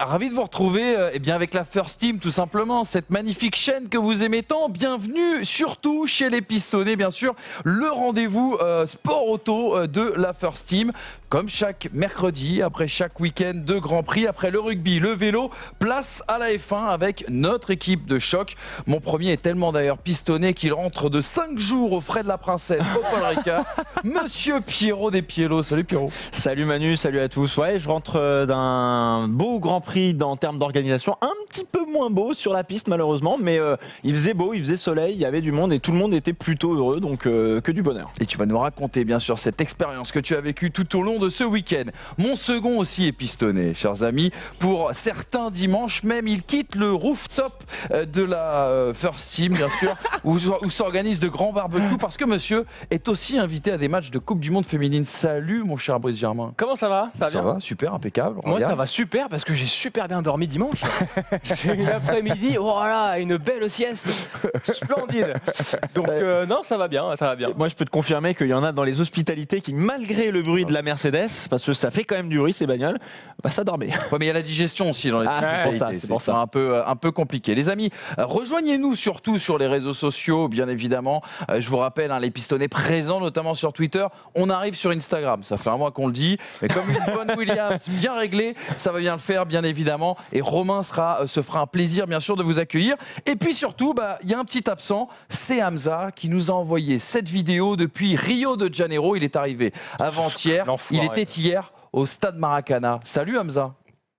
ravi de vous retrouver bien avec la First Team tout simplement, cette magnifique chaîne que vous aimez tant. Bienvenue surtout chez les Pistonnés, bien sûr, le rendez-vous sport auto de la First Team. Comme chaque mercredi, après chaque week-end de Grand Prix, après le rugby, le vélo, place à la F1 avec notre équipe de choc. Mon premier est tellement d'ailleurs pistonné qu'il rentre de 5 jours aux frais de la princesse au Paul Ricard. Monsieur Pierrot des Piélos. Salut Pierrot. Salut Manu, salut à tous. Ouais, je rentre d'un beau Grand Prix en termes d'organisation, un petit peu moins beau sur la piste malheureusement, mais il faisait beau, il faisait soleil, il y avait du monde et tout le monde était plutôt heureux, donc que du bonheur. Et tu vas nous raconter bien sûr cette expérience que tu as vécue tout au long de ce week-end. Mon second aussi est pistonné, chers amis. Pour certains dimanches même, il quitte le rooftop de la First Team, bien sûr, où s'organisent de grands barbecues, parce que monsieur est aussi invité à des matchs de Coupe du Monde féminine. Salut mon cher Brice Germain. Comment ça va? Ça va, super, impeccable. Moi ça va super parce que j'ai super bien dormi dimanche. J'ai eu l'après-midi, oh là, une belle sieste, splendide. Donc non, ça va bien, ça va bien. Moi je peux te confirmer qu'il y en a dans les hospitalités qui, malgré le bruit de la Mercedes, parce que ça fait quand même du bruit ces bagnoles, bah ça dormait. Ouais, mais il y a la digestion aussi dans les hospitalités, c'est pour ça. Un peu compliqué. Les amis, rejoignez-nous surtout sur les réseaux sociaux, bien évidemment. Je vous rappelle, les Pistonnés présents notamment sur Twitter. On arrive sur Instagram, ça fait un mois qu'on le dit, mais comme une bonne Williams bien réglée, ça va bien le faire, bien évidemment. Et Romain se fera un plaisir, bien sûr, de vous accueillir. Et puis surtout, il y a un petit absent, c'est Hamza qui nous a envoyé cette vidéo depuis Rio de Janeiro. Il est arrivé avant-hier, il était hier au stade Maracana. Salut Hamza.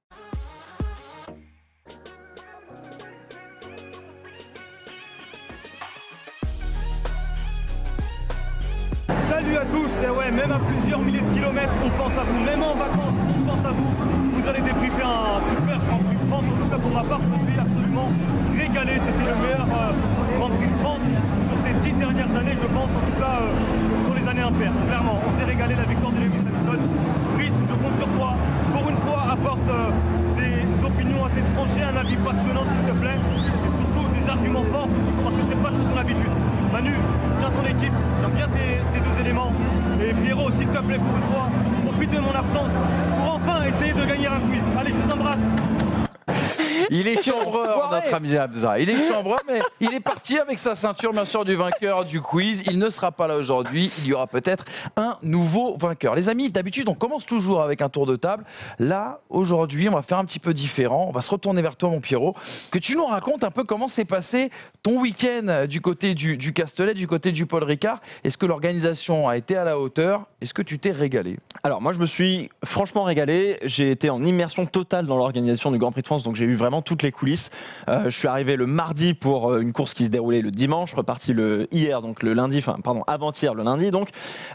Salut à tous, et ouais, même à plusieurs milliers de kilomètres, on pense à vous, même en vacances, on pense à vous. Vous allez débriefer un super Grand Prix de France, en tout cas pour ma part, je me suis absolument régalé. C'était le meilleur Grand Prix de France sur ces 10 dernières années, je pense, en tout cas sur les années impaires. Clairement, on s'est régalé, la victoire de Lewis Hamilton. Brice, je compte sur toi. Pour une fois, apporte des opinions assez tranchées, un avis passionnant s'il te plaît, et surtout des arguments forts, parce que c'est pas trop ton habitude. Manu, tiens ton équipe, j'aime bien tes deux éléments. Et Pierrot, s'il te plaît, pour une fois, profite de mon absence pour enfin essayer de gagner un quiz. Allez, je vous embrasse. Il est chambreur, notre ami Hamza. Il est chambreur, mais il est parti avec sa ceinture, bien sûr, du vainqueur du quiz. Il ne sera pas là aujourd'hui. Il y aura peut-être un nouveau vainqueur. Les amis, d'habitude, on commence toujours avec un tour de table. Là, aujourd'hui, on va faire un petit peu différent. On va se retourner vers toi, mon Pierrot. Que tu nous racontes un peu comment s'est passé ton week-end du côté du Castellet, du côté du Paul Ricard. Est-ce que l'organisation a été à la hauteur? Est-ce que tu t'es régalé? Alors, moi, je me suis franchement régalé. J'ai été en immersion totale dans l'organisation du Grand Prix de France, donc j'ai eu vraiment toutes les coulisses. Je suis arrivé le mardi pour une course qui se déroulait le dimanche, reparti avant-hier le lundi donc.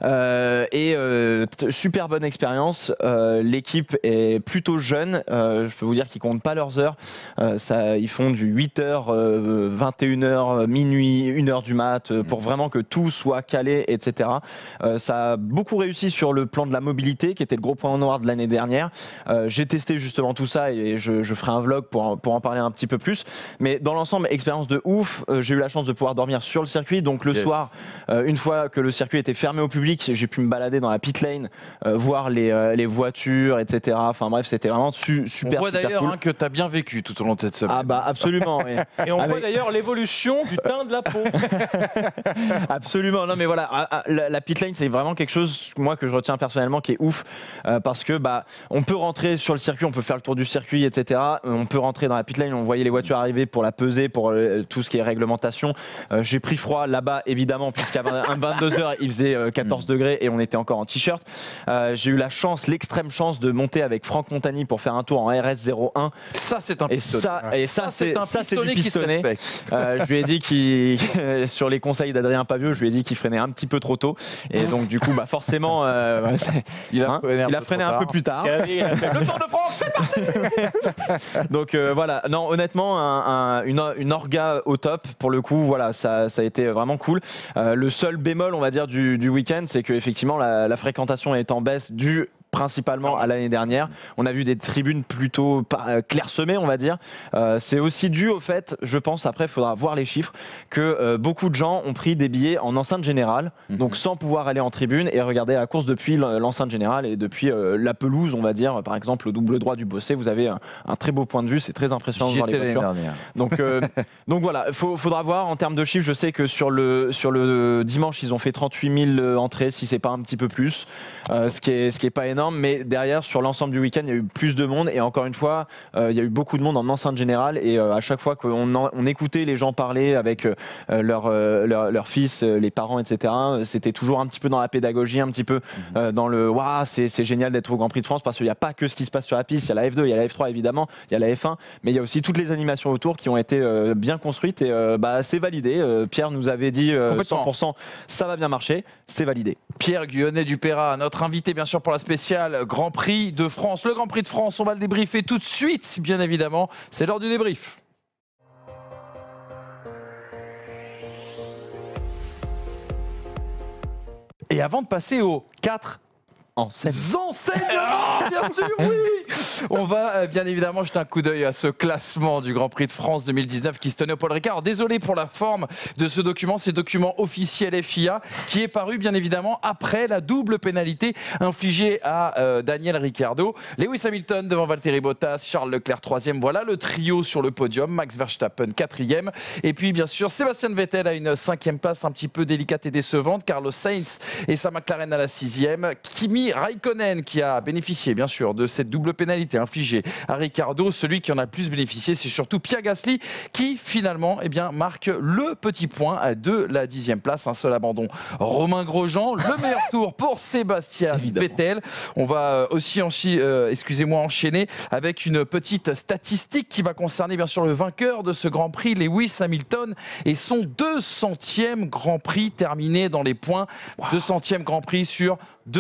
Super bonne expérience. L'équipe est plutôt jeune. Je peux vous dire qu'ils comptent pas leurs heures. Ils font du 8h, 21h, minuit, 1h du mat pour vraiment que tout soit calé, etc. Ça a beaucoup réussi sur le plan de la mobilité qui était le gros point noir de l'année dernière. J'ai testé justement tout ça et je ferai un vlog pour en parler un petit peu plus, mais dans l'ensemble, expérience de ouf. J'ai eu la chance de pouvoir dormir sur le circuit, donc le soir, une fois que le circuit était fermé au public, j'ai pu me balader dans la pit lane, voir les voitures, etc. Enfin bref, c'était vraiment super. On voit d'ailleurs cool. Que tu as bien vécu tout au long de cette semaine. Ah bah absolument. Oui. Et on voit d'ailleurs l'évolution du teint de la peau. Absolument. Non mais voilà, la pit lane, c'est vraiment quelque chose moi que je retiens personnellement qui est ouf, parce que on peut rentrer sur le circuit, on peut faire le tour du circuit, etc. On peut rentrer dans la pit lane, on voyait les voitures arriver pour la peser, pour tout ce qui est réglementation. J'ai pris froid là-bas évidemment, puisqu'à 22h il faisait 14 degrés et on était encore en t-shirt. J'ai eu l'extrême chance de monter avec Franck Montagny pour faire un tour en RS01. Ça c'est un pistonné. Ça c'est du pistonné. Je lui ai dit sur les conseils d'Adrien Pavieux, je lui ai dit qu'il freinait un petit peu trop tôt et donc du coup forcément il a freiné un peu plus tard. Le Tour de France, c'est parti. Donc voilà, non honnêtement une orga au top pour le coup, voilà, ça a été vraiment cool. Le seul bémol on va dire du week-end, c'est que effectivement la fréquentation est en baisse due principalement à l'année dernière. On a vu des tribunes plutôt clairsemées, on va dire. C'est aussi dû au fait, je pense, après il faudra voir les chiffres, que beaucoup de gens ont pris des billets en enceinte générale, donc sans pouvoir aller en tribune et regarder la course depuis l'enceinte générale et depuis la pelouse, on va dire. Par exemple, au double droit du Bossé, vous avez un très beau point de vue, c'est très impressionnant de voir les voitures. Donc voilà, faudra voir en termes de chiffres. Je sais que sur le dimanche, ils ont fait 38 000 entrées, si c'est pas un petit peu plus, ce qui est pas énorme, mais derrière, sur l'ensemble du week-end, il y a eu plus de monde, et encore une fois, il y a eu beaucoup de monde en enceinte générale, et à chaque fois qu'on écoutait les gens parler avec leurs fils, les parents, etc., c'était toujours un petit peu dans la pédagogie, un petit peu dans le « waouh, c'est génial d'être au Grand Prix de France », parce qu'il n'y a pas que ce qui se passe sur la piste, il y a la F2, il y a la F3 évidemment, il y a la F1, mais il y a aussi toutes les animations autour qui ont été bien construites, et c'est validé. Pierre nous avait dit 100%, ça va bien marcher, c'est validé. Pierre Guyonnet-Dupéra, notre invité bien sûr pour la spéciale Grand Prix de France. Le Grand Prix de France, on va le débriefer tout de suite, bien évidemment. C'est l'heure du débrief. Et avant de passer aux 4 enseignements, bien sûr, oui. On va bien évidemment jeter un coup d'œil à ce classement du Grand Prix de France 2019 qui se tenait au Paul Ricard. Désolé pour la forme de ce document, c'est le document officiel FIA qui est paru bien évidemment après la double pénalité infligée à Daniel Ricciardo. Lewis Hamilton devant Valtteri Bottas, Charles Leclerc 3e. Voilà le trio sur le podium, Max Verstappen 4e. Et puis bien sûr Sébastien Vettel à une 5e place un petit peu délicate et décevante. Carlos Sainz et sa McLaren à la 6e. Kimi Raikkonen qui a bénéficié bien sûr de cette double pénalité infligée à Ricciardo. Celui qui en a le plus bénéficié, c'est surtout Pierre Gasly qui finalement marque le petit point de la 10e place. Un seul abandon. Romain Grosjean, le meilleur tour pour Sébastien Vettel. On va aussi enchaîner avec une petite statistique qui va concerner bien sûr le vainqueur de ce Grand Prix, Lewis Hamilton, et son 200e Grand Prix terminé dans les points. 200e Grand Prix sur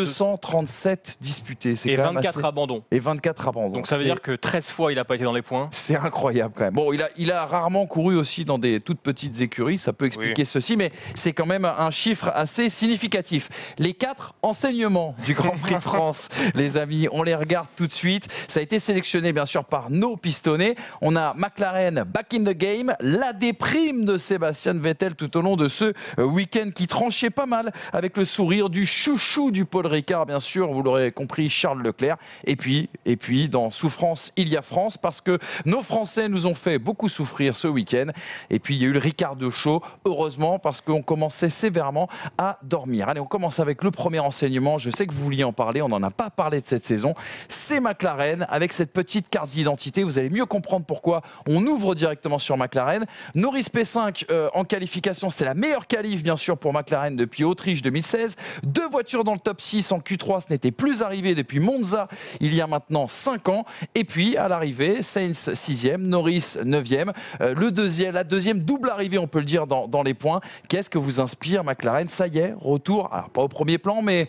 237 disputés. Et 24 abandons. Et 24 abandons. Donc ça veut dire que 13 fois il n'a pas été dans les points. C'est incroyable quand même. Bon, il a rarement couru aussi dans des toutes petites écuries, ça peut expliquer ceci, mais c'est quand même un chiffre assez significatif. Les 4 enseignements du Grand Prix de France, les amis, on les regarde tout de suite. Ça a été sélectionné bien sûr par nos pistonnés. On a McLaren back in the game, la déprime de Sébastien Vettel tout au long de ce week-end qui tranchait pas mal avec le sourire du chouchou du Paul Ricard, bien sûr, vous l'aurez compris, Charles Leclerc. Et puis, dans Souffrance, il y a France, parce que nos Français nous ont fait beaucoup souffrir ce week-end. Et puis, il y a eu le Ricardo Show, heureusement, parce qu'on commençait sévèrement à dormir. Allez, on commence avec le premier enseignement. Je sais que vous vouliez en parler, on n'en a pas parlé de cette saison. C'est McLaren, avec cette petite carte d'identité. Vous allez mieux comprendre pourquoi on ouvre directement sur McLaren. Norris P5 en qualification, c'est la meilleure qualif, bien sûr, pour McLaren depuis Autriche 2016. 2 voitures dans le top 6 en Q3, ce n'était plus arrivé depuis Monza il y a maintenant 5 ans. Et puis à l'arrivée, Sainz 6e, Norris 9e. La deuxième double arrivée, on peut le dire, dans les points. Qu'est-ce que vous inspire McLaren? Ça y est, retour, alors pas au premier plan, mais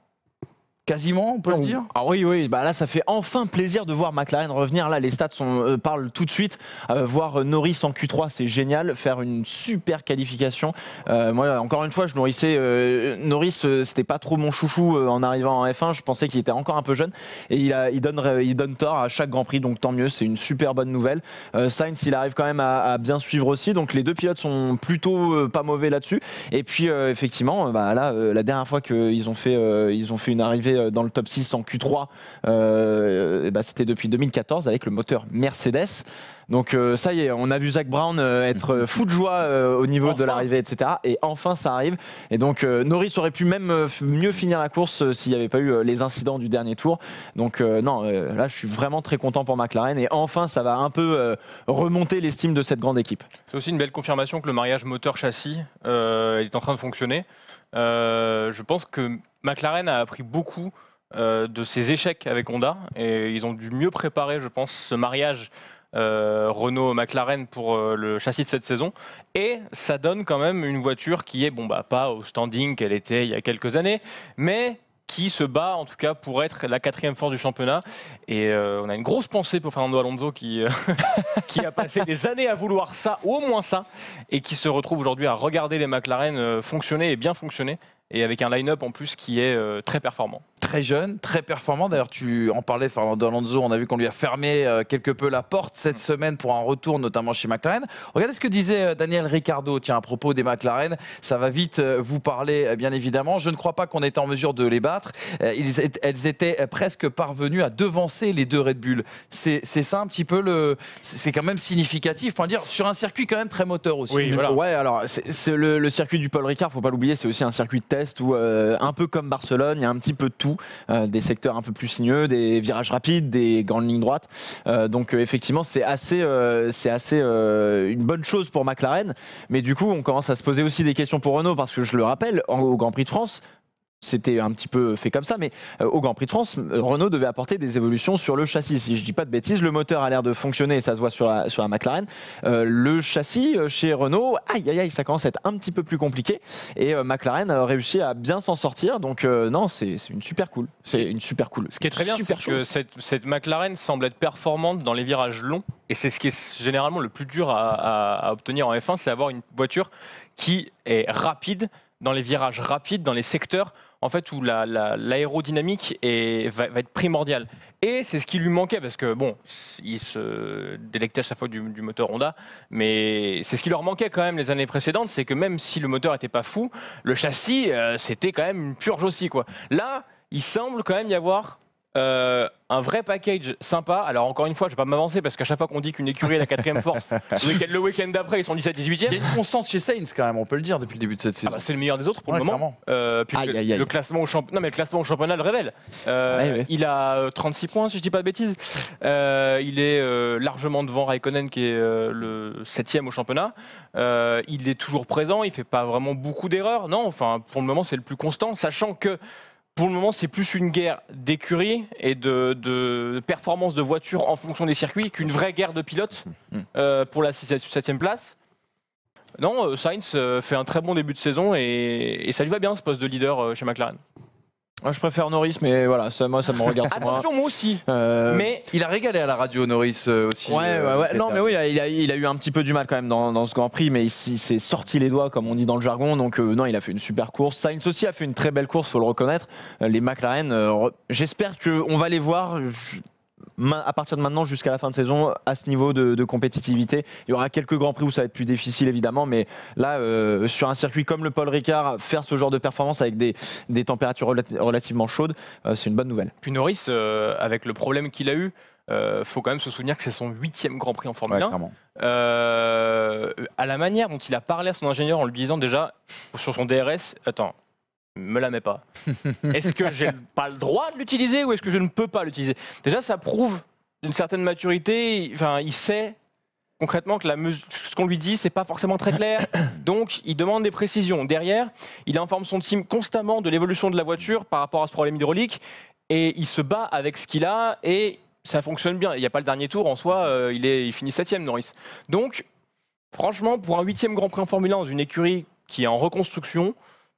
quasiment, on peut le dire. Ah oui, là ça fait enfin plaisir de voir McLaren revenir. Là, les stats parlent tout de suite. Voir Norris en Q3, c'est génial. Faire une super qualification. Moi, encore une fois, je nourrissais Norris. C'était pas trop mon chouchou en arrivant en F1. Je pensais qu'il était encore un peu jeune. Et il donne tort à chaque Grand Prix. Donc tant mieux, c'est une super bonne nouvelle. Sainz, il arrive quand même à bien suivre aussi. Donc les deux pilotes sont plutôt pas mauvais là-dessus. Et puis effectivement, la dernière fois qu'ils ont fait une arrivée dans le top 6 en Q3, c'était depuis 2014 avec le moteur Mercedes. Donc ça y est, on a vu Zak Brown être fou de joie au niveau de l'arrivée, etc. Et enfin ça arrive. Et donc Norris aurait pu même mieux finir la course s'il n'y avait pas eu les incidents du dernier tour. Donc là je suis vraiment très content pour McLaren. Et enfin ça va un peu remonter l'estime de cette grande équipe. C'est aussi une belle confirmation que le mariage moteur-châssis est en train de fonctionner. Je pense que McLaren a appris beaucoup de ses échecs avec Honda. Et ils ont dû mieux préparer, je pense, ce mariage Renault-McLaren pour le châssis de cette saison, et ça donne quand même une voiture qui est pas au standing qu'elle était il y a quelques années, mais qui se bat en tout cas pour être la 4e force du championnat. Et on a une grosse pensée pour Fernando Alonso qui a passé des années à vouloir ça, ou au moins ça, et qui se retrouve aujourd'hui à regarder les McLaren fonctionner et bien fonctionner. et avec un line-up en plus qui est très performant. Très jeune, très performant. D'ailleurs, tu en parlais, Fernando Alonso, on a vu qu'on lui a fermé quelque peu la porte cette semaine pour un retour, notamment chez McLaren. Regardez ce que disait Daniel Ricciardo, tiens, à propos des McLaren. Ça va vite vous parler, bien évidemment. Je ne crois pas qu'on était en mesure de les battre. Elles étaient presque parvenues à devancer les deux Red Bull. C'est ça un petit peu c'est quand même significatif. Faut dire, sur un circuit quand même très moteur aussi. Oui, voilà. Ouais, alors c'est le circuit du Paul Ricard, faut pas l'oublier, c'est aussi un circuit de test où un peu comme Barcelone, il y a un petit peu de tout. Des secteurs un peu plus sinueux, des virages rapides, des grandes lignes droites. Donc effectivement, c'est assez une bonne chose pour McLaren. Mais du coup, on commence à se poser aussi des questions pour Renault parce que je le rappelle, au Grand Prix de France, c'était un petit peu fait comme ça, mais au Grand Prix de France, Renault devait apporter des évolutions sur le châssis. Si je dis pas de bêtises, le moteur a l'air de fonctionner et ça se voit sur la McLaren. Le châssis chez Renault, ça commence à être un petit peu plus compliqué. Et McLaren a réussi à bien s'en sortir. Donc non, c'est une super cool. C'est une super cool. Ce qui est très bien, c'est que cette McLaren semble être performante dans les virages longs. Et c'est ce qui est généralement le plus dur à obtenir en F1, c'est avoir une voiture qui est rapide dans les virages rapides, dans les secteurs en fait où l'aérodynamique va être primordiale. Et c'est ce qui lui manquait parce que bon, il se délectait à chaque fois du moteur Honda, mais c'est ce qui leur manquait quand même les années précédentes, c'est que même si le moteur était pas fou, le châssis c'était quand même une purge aussi quoi. Là, il semble quand même y avoir un vrai package sympa. Alors encore une fois, je vais pas m'avancer parce qu'à chaque fois qu'on dit qu'une écurie est la 4e force, le week-end d'après ils sont 17-18e. Il y a une constance chez Sainz quand même, on peut le dire depuis le début de cette saison. C'est le meilleur des autres pour le moment. Puis le classement au championnat, le classement au championnat le révèle. Il a 36 points si je dis pas de bêtises. Il est largement devant Raikkonen qui est le 7e au championnat. Il est toujours présent, il fait pas vraiment beaucoup d'erreurs. Non, enfin pour le moment c'est le plus constant, sachant que pour le moment, c'est plus une guerre d'écurie et de performance de voiture en fonction des circuits qu'une vraie guerre de pilotes pour la 7e place. Non, Sainz fait un très bon début de saison et ça lui va bien ce poste de leader chez McLaren. Je préfère Norris, mais voilà, moi ça me regarde. Attention, moi aussi. Mais il a régalé à la radio, Norris aussi. Ouais. Non, mais oui, il a eu un petit peu du mal quand même dans ce Grand Prix, mais il s'est sorti les doigts, comme on dit dans le jargon. Donc non, il a fait une super course. Sainz aussi a fait une très belle course, faut le reconnaître. Les McLaren, j'espère qu'on va les voir à partir de maintenant jusqu'à la fin de saison à ce niveau de compétitivité. Il y aura quelques grands prix où ça va être plus difficile évidemment, mais là sur un circuit comme le Paul Ricard, faire ce genre de performance avec des températures relativement chaudes, c'est une bonne nouvelle. Puis Norris, avec le problème qu'il a eu, faut quand même se souvenir que c'est son 8e Grand Prix en Formule 1. À la manière dont il a parlé à son ingénieur en lui disant déjà sur son DRS, attends, me la mets pas. Est-ce que j'ai pas le droit de l'utiliser ou est-ce que je ne peux pas l'utiliser? Déjà, ça prouve d'une certaine maturité. Enfin, il sait concrètement que ce qu'on lui dit, c'est pas forcément très clair. Donc, il demande des précisions. Derrière, il informe son team constamment de l'évolution de la voiture par rapport à ce problème hydraulique et il se bat avec ce qu'il a et ça fonctionne bien. Il n'y a pas le dernier tour en soi. Il finit 7e, Norris. Donc, franchement, pour un 8e Grand Prix en Formule 1 dans une écurie qui est en reconstruction,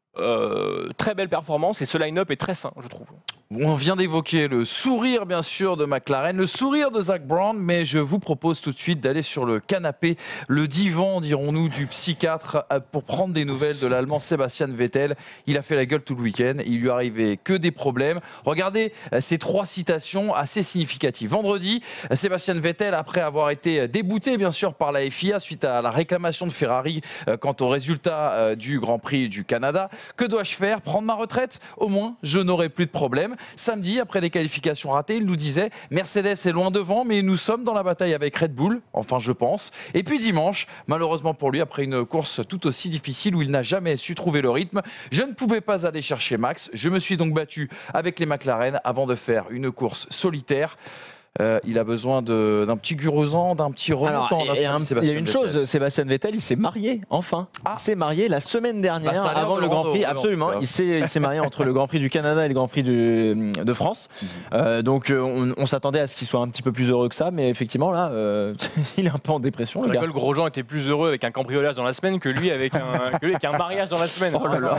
très belle performance et ce line-up est très sain, je trouve. On vient d'évoquer le sourire bien sûr de McLaren, le sourire de Zak Brown, mais je vous propose tout de suite d'aller sur le canapé, le divan dirons-nous du psychiatre pour prendre des nouvelles de l'Allemand Sebastian Vettel. Il a fait la gueule tout le week-end, il lui arrivait que des problèmes. Regardez ces 3 citations assez significatives. Vendredi, Sebastian Vettel, après avoir été débouté bien sûr par la FIA suite à la réclamation de Ferrari quant au résultat du Grand Prix du Canada, que dois-je faire? Prendre ma retraite? Au moins, je n'aurai plus de problème. Samedi, après des qualifications ratées, il nous disait « Mercedes est loin devant, mais nous sommes dans la bataille avec Red Bull. » Enfin, je pense. Et puis dimanche, malheureusement pour lui, après une course tout aussi difficile où il n'a jamais su trouver le rythme, je ne pouvais pas aller chercher Max. Je me suis donc battu avec les McLaren avant de faire une course solitaire. Il a besoin d'un petit Gurosan, d'un petit remontant. Il y a une chose, Sébastien Vettel, il s'est marié, enfin. Il s'est marié la semaine dernière, avant le Grand Prix. Absolument, il s'est marié entre le Grand Prix du Canada et le Grand Prix de France. Donc on s'attendait à ce qu'il soit un petit peu plus heureux que ça, mais effectivement, là, il est un peu en dépression. Le Grosjean était plus heureux avec un cambriolage dans la semaine que lui avec un mariage dans la semaine. Oh là là.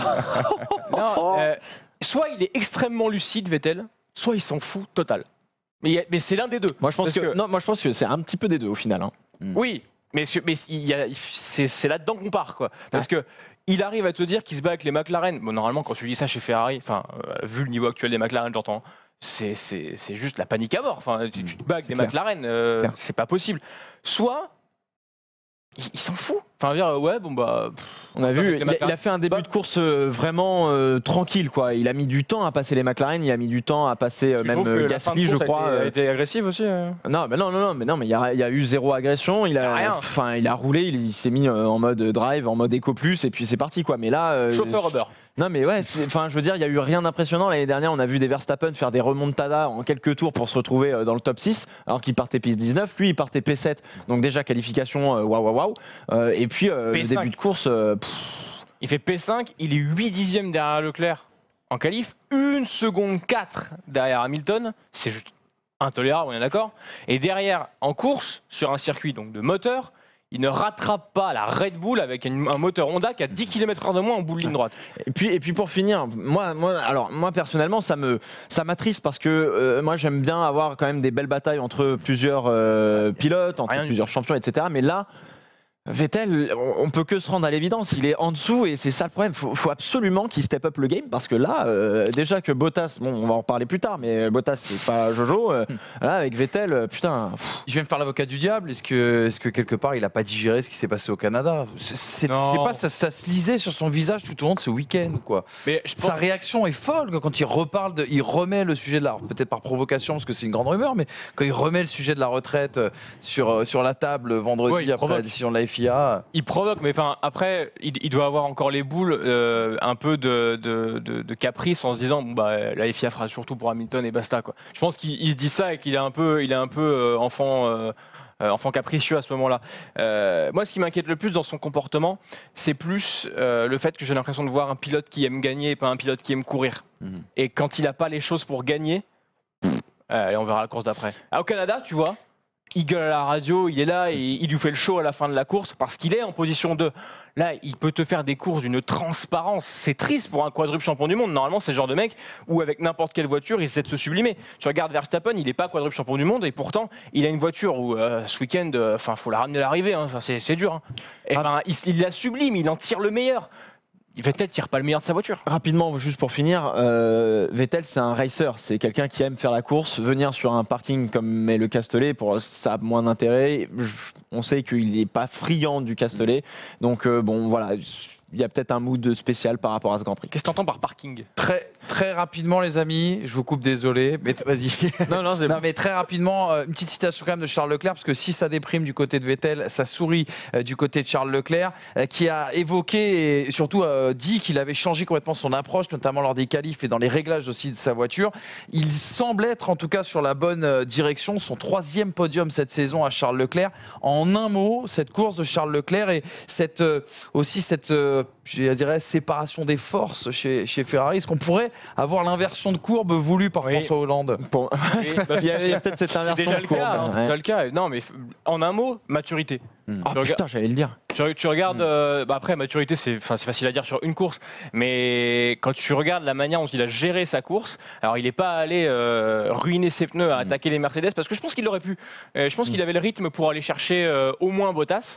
Non, soit il est extrêmement lucide, Vettel, soit il s'en fout total. Mais c'est l'un des deux. Moi, je pense que c'est un petit peu des deux au final. Hein. Oui, Mais c'est là-dedans qu'on part, quoi. Parce que il arrive à te dire qu'il se bat avec les McLaren. Bon, normalement, quand tu dis ça chez Ferrari, vu le niveau actuel des McLaren, j'entends, c'est juste la panique à mort. Enfin, tu te bats avec des McLaren, c'est pas possible. Soit il s'en fout. Enfin, dire ouais, bon bah. On a vu, il a fait un début de course vraiment tranquille, quoi. Il a mis du temps à passer les McLaren, il a mis du temps à passer même Gasly, je crois. A été agressif aussi. Non, mais il y a eu zéro agression. Il a roulé, il s'est mis en mode drive, en mode Eco Plus, et puis c'est parti, quoi. Mais là, chauffeur Uber. Non mais ouais, je veux dire, il y a eu rien d'impressionnant l'année dernière. On a vu des Verstappen faire des remontadas en quelques tours pour se retrouver dans le top 6, alors qu'il partait P19, lui il partait P7. Donc déjà qualification, waouh. Et puis le début de course. Il fait P5, il est 8 dixièmes derrière Leclerc en qualif, 1 seconde 4 derrière Hamilton. C'est juste intolérable, on est d'accord. Et derrière, en course, sur un circuit donc de moteur, il ne rattrape pas la Red Bull avec un moteur Honda qui a 10 km/h de moins en bout de ligne droite. Et puis pour finir, moi personnellement, ça m'attriste parce que moi j'aime bien avoir quand même des belles batailles entre plusieurs pilotes, entre plusieurs champions, etc. Mais là, Vettel, on peut que se rendre à l'évidence, il est en dessous et c'est ça le problème. Faut absolument qu'il step up le game parce que là, déjà que Bottas, bon, on va en reparler plus tard, mais Bottas c'est pas Jojo. Là, avec Vettel, putain. Je vais me faire l'avocat du diable. Est-ce que quelque part il a pas digéré ce qui s'est passé au Canada? C'est pas ça se lisait sur son visage tout au long de ce week-end, quoi. Mais sa réaction est folle quand il reparle, il remet le sujet de la, peut-être par provocation parce que c'est une grande rumeur, mais quand il remet le sujet de la retraite sur la table vendredi après la décision de la FIA. Il provoque, mais enfin après, il doit avoir encore les boules, un peu de caprice en se disant bon, bah, la FIA fera surtout pour Hamilton et basta, quoi. Je pense qu'il se dit ça et qu'il est un peu enfant capricieux à ce moment-là. Moi, ce qui m'inquiète le plus dans son comportement, c'est plus le fait que j'ai l'impression de voir un pilote qui aime gagner et pas un pilote qui aime courir. Et quand il n'a pas les choses pour gagner, et on verra la course d'après. Au Canada, tu vois, il gueule à la radio, il est là et il lui fait le show à la fin de la course parce qu'il est en position 2. Là, il peut te faire des courses d'une transparence. C'est triste pour un quadruple champion du monde. Normalement, c'est le genre de mec où avec n'importe quelle voiture, il essaie de se sublimer. Tu regardes Verstappen, il n'est pas quadruple champion du monde et pourtant, il a une voiture où ce week-end, faut la ramener à l'arrivée. Hein, c'est dur. Hein. Et il la sublime, il en tire le meilleur. Vettel tire pas le meilleur de sa voiture. Rapidement, juste pour finir, Vettel c'est un racer, c'est quelqu'un qui aime faire la course, venir sur un parking comme est le Castellet, ça a moins d'intérêt. On sait qu'il n'est pas friand du Castellet, donc bon voilà. Il y a peut-être un mood spécial par rapport à ce Grand Prix. Qu'est-ce que tu entends par parking? Très rapidement, les amis, je vous coupe, désolé, mais vas-y. Non, mais très rapidement, une petite citation quand même de Charles Leclerc, parce que si ça déprime du côté de Vettel, ça sourit du côté de Charles Leclerc, qui a évoqué et surtout dit qu'il avait changé complètement son approche, notamment lors des qualifs et dans les réglages aussi de sa voiture. Il semble être en tout cas sur la bonne direction, son 3e podium cette saison à Charles Leclerc. En un mot, cette course de Charles Leclerc et cette je dirais, séparation des forces chez Ferrari. Est-ce qu'on pourrait avoir l'inversion de courbe voulue par François Hollande? Il y a peut-être cette inversion de courbe. C'est déjà le cas. Non, mais en un mot, maturité. Putain, j'allais le dire. Tu regardes, après maturité c'est facile à dire sur une course, mais quand tu regardes la manière dont il a géré sa course, alors il n'est pas allé ruiner ses pneus à attaquer les Mercedes parce que je pense qu'il aurait pu. Je pense qu'il avait le rythme pour aller chercher au moins Bottas.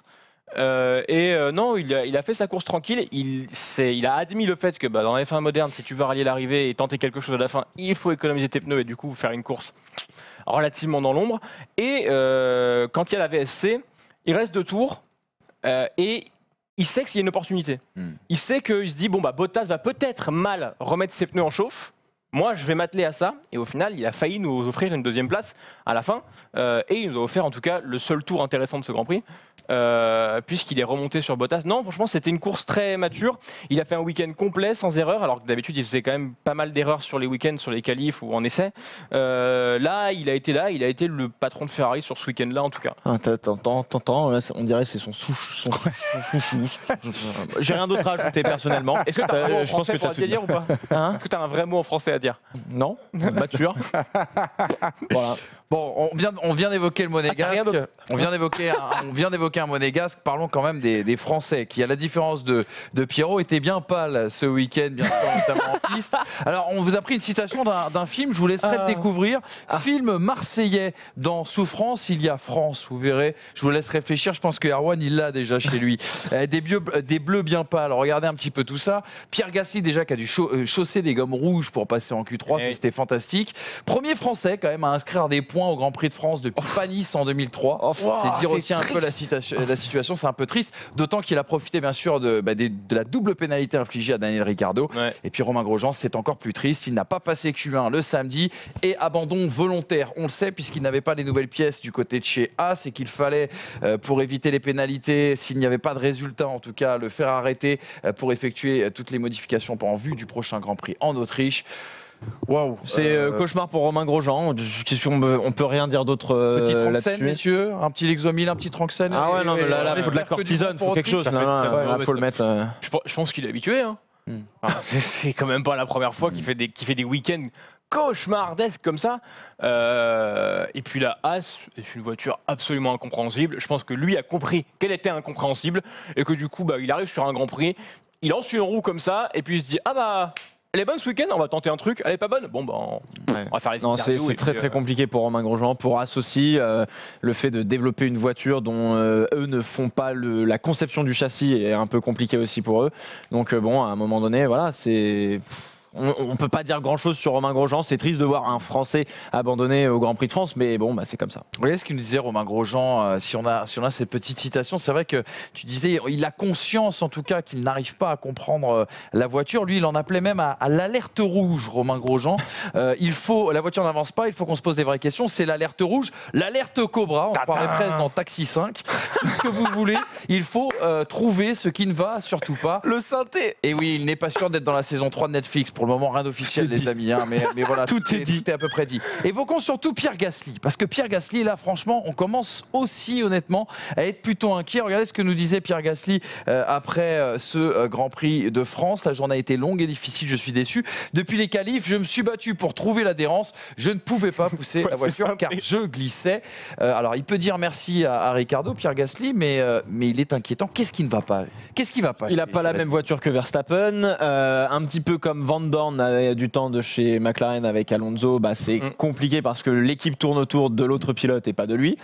Non, il a fait sa course tranquille. Il a admis le fait que dans la F1 moderne, si tu veux rallier l'arrivée et tenter quelque chose à la fin, il faut économiser tes pneus et du coup faire une course relativement dans l'ombre. Et quand il y a la VSC, il reste 2 tours et il sait que s'il y a une opportunité. Il sait qu'il se dit Bottas va peut-être mal remettre ses pneus en chauffe. Moi, je vais m'atteler à ça. Et au final, il a failli nous offrir une 2e place à la fin. Et il nous a offert en tout cas le seul tour intéressant de ce Grand Prix. Puisqu'il est remonté sur Bottas. Non, franchement, c'était une course très mature. Il a fait un week-end complet, sans erreur, alors que d'habitude, il faisait quand même pas mal d'erreurs sur les week-ends, sur les qualifs ou en essai. Là, il a été le patron de Ferrari sur ce week-end-là, en tout cas. T'entends, là, on dirait que c'est son chouchou. J'ai rien d'autre à ajouter personnellement. Est-ce que tu as un vrai mot en français pour dire ou pas? Est-ce que tu as un vrai mot en français à dire. Non, mature. Voilà. Bon, on vient d'évoquer le monégasque. On vient d'évoquer un monégasque. Parlons quand même des Français qui, à la différence de Pierrot, étaient bien pâles ce week-end, bien sûr, notamment en piste. Alors, on vous a pris une citation d'un film, je vous laisserai le découvrir. Film marseillais dans Souffrance, il y a France, vous verrez. Je vous laisse réfléchir, je pense que Erwan, il l'a déjà chez lui. Des bleus bien pâles, regardez un petit peu tout ça. Pierre Gasly, déjà, qui a dû chausser des gommes rouges pour passer en Q3, c'était fantastique. Premier Français, quand même, à inscrire des points au Grand Prix de France depuis Panis en 2003. C'est dire aussi un peu la situation, c'est un peu triste. D'autant qu'il a profité, bien sûr, de la double pénalité infligée à Daniel Ricciardo. Et puis Romain Grosjean, c'est encore plus triste. Il n'a pas passé Q1 le samedi et abandon volontaire. On le sait, puisqu'il n'avait pas les nouvelles pièces du côté de chez As et qu'il fallait, pour éviter les pénalités, s'il n'y avait pas de résultat, en tout cas, le faire arrêter pour effectuer toutes les modifications en vue du prochain Grand Prix en Autriche. Waouh, c'est cauchemar pour Romain Grosjean. On peut rien dire d'autre petit Tranxène, là-dessus. Messieurs, un petit Lexomil, un petit Tranxène. Ah ouais, non, mais là, faut de la cortisone, faut quelque chose. Là, faut le mettre. Je pense qu'il est habitué. Hein. C'est quand même pas la première fois qu'il fait des week-ends cauchemardesques comme ça. Et puis la As est une voiture absolument incompréhensible. Je pense que lui a compris qu'elle était incompréhensible et que du coup, il arrive sur un Grand Prix, il lance une roue comme ça et puis il se dit elle est bonne ce week-end, on va tenter un truc. Elle est pas bonne, on va faire les interviews. C'est très compliqué pour Romain Grosjean. Pour As aussi, le fait de développer une voiture dont eux ne font pas la conception du châssis est un peu compliqué aussi pour eux. Donc à un moment donné, voilà, c'est... On ne peut pas dire grand-chose sur Romain Grosjean. C'est triste de voir un Français abandonné au Grand Prix de France, mais bon, c'est comme ça. Vous voyez ce qu'il nous disait Romain Grosjean, si on a cette petite citation, c'est vrai que tu disais, il a conscience en tout cas qu'il n'arrive pas à comprendre la voiture. Lui, il en appelait même à l'alerte rouge, Romain Grosjean. La voiture n'avance pas, il faut qu'on se pose des vraies questions. C'est l'alerte rouge, l'alerte Cobra, on parlait presque dans Taxi 5. Tout ce que vous voulez, il faut trouver ce qui ne va surtout pas. Le synthé. Et oui, il n'est pas sûr d'être dans la saison 3 de Netflix. Pour le moment, rien d'officiel, les amis. Mais voilà, tout est à peu près dit. Évoquons surtout Pierre Gasly. Parce que Pierre Gasly, là, franchement, on commence aussi, honnêtement, à être plutôt inquiet. Regardez ce que nous disait Pierre Gasly après ce Grand Prix de France. La journée a été longue et difficile, je suis déçu. Depuis les qualifs, je me suis battu pour trouver l'adhérence. Je ne pouvais pas pousser la voiture car je glissais. Alors, il peut dire merci à Ricciardo, Pierre Gasly, mais il est inquiétant. Qu'est-ce qui ne va pas? Il n'a pas la même voiture que Verstappen. Un petit peu comme Van Dorn a du temps de chez McLaren avec Alonso, c'est compliqué parce que l'équipe tourne autour de l'autre pilote et pas de lui.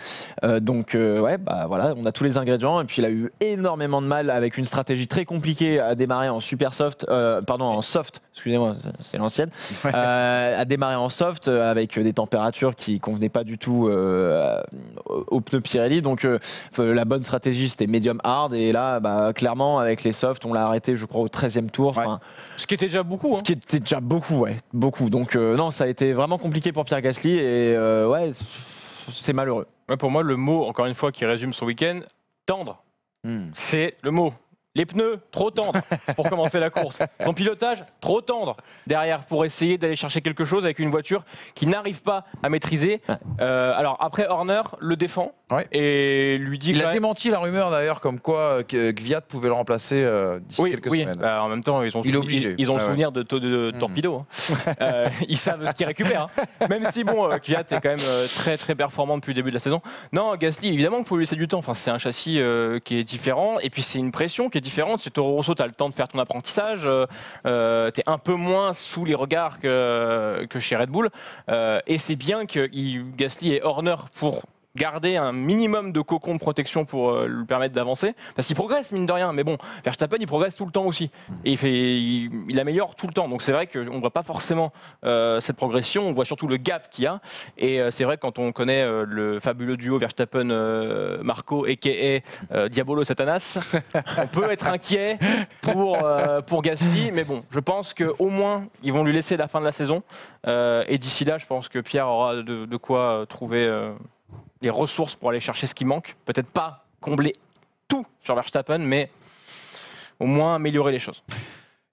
Voilà, on a tous les ingrédients. Et puis il a eu énormément de mal avec une stratégie très compliquée à démarrer en en soft. Excusez-moi, c'est l'ancienne. À démarrer en soft avec des températures qui convenaient pas du tout aux pneus Pirelli. Donc la bonne stratégie c'était medium hard et là clairement avec les softs on l'a arrêté je crois au 13e tour. Ce qui était déjà beaucoup. Ce qui était déjà beaucoup. Donc non, ça a été vraiment compliqué pour Pierre Gasly et c'est malheureux. Pour moi, le mot, encore une fois, qui résume son week-end, tendre. C'est le mot. Les pneus, trop tendres pour commencer la course. Son pilotage, trop tendre derrière pour essayer d'aller chercher quelque chose avec une voiture qui n'arrive pas à maîtriser. Alors après, Horner le défend et lui dit... Il a démenti la rumeur d'ailleurs comme quoi Kvyat pouvait le remplacer d'ici quelques semaines. En même temps, ils ont le souvenir de torpedo. Ils savent ce qu'ils récupèrent. Même si Kvyat est quand même très très performant depuis le début de la saison. Non, Gasly, évidemment qu'il faut lui laisser du temps. Enfin, c'est un châssis qui est différent et puis c'est une pression qui est différente. Chez Toro Rosso, tu as le temps de faire ton apprentissage. Tu es un peu moins sous les regards que chez Red Bull. Et c'est bien que Gasly ait Horner pour garder un minimum de cocon de protection pour lui permettre d'avancer. Parce qu'il progresse, mine de rien. Mais bon, Verstappen, il progresse tout le temps aussi. Et il améliore tout le temps. Donc c'est vrai qu'on ne voit pas forcément cette progression. On voit surtout le gap qu'il y a. Et c'est vrai que quand on connaît le fabuleux duo Verstappen-Marco, a.k.a. Diabolo Satanas, on peut être inquiet pour Gasly. Mais bon, je pense qu'au moins, ils vont lui laisser la fin de la saison. Et d'ici là, je pense que Pierre aura de quoi trouver... les ressources pour aller chercher ce qui manque. Peut-être pas combler tout sur Verstappen, mais au moins améliorer les choses.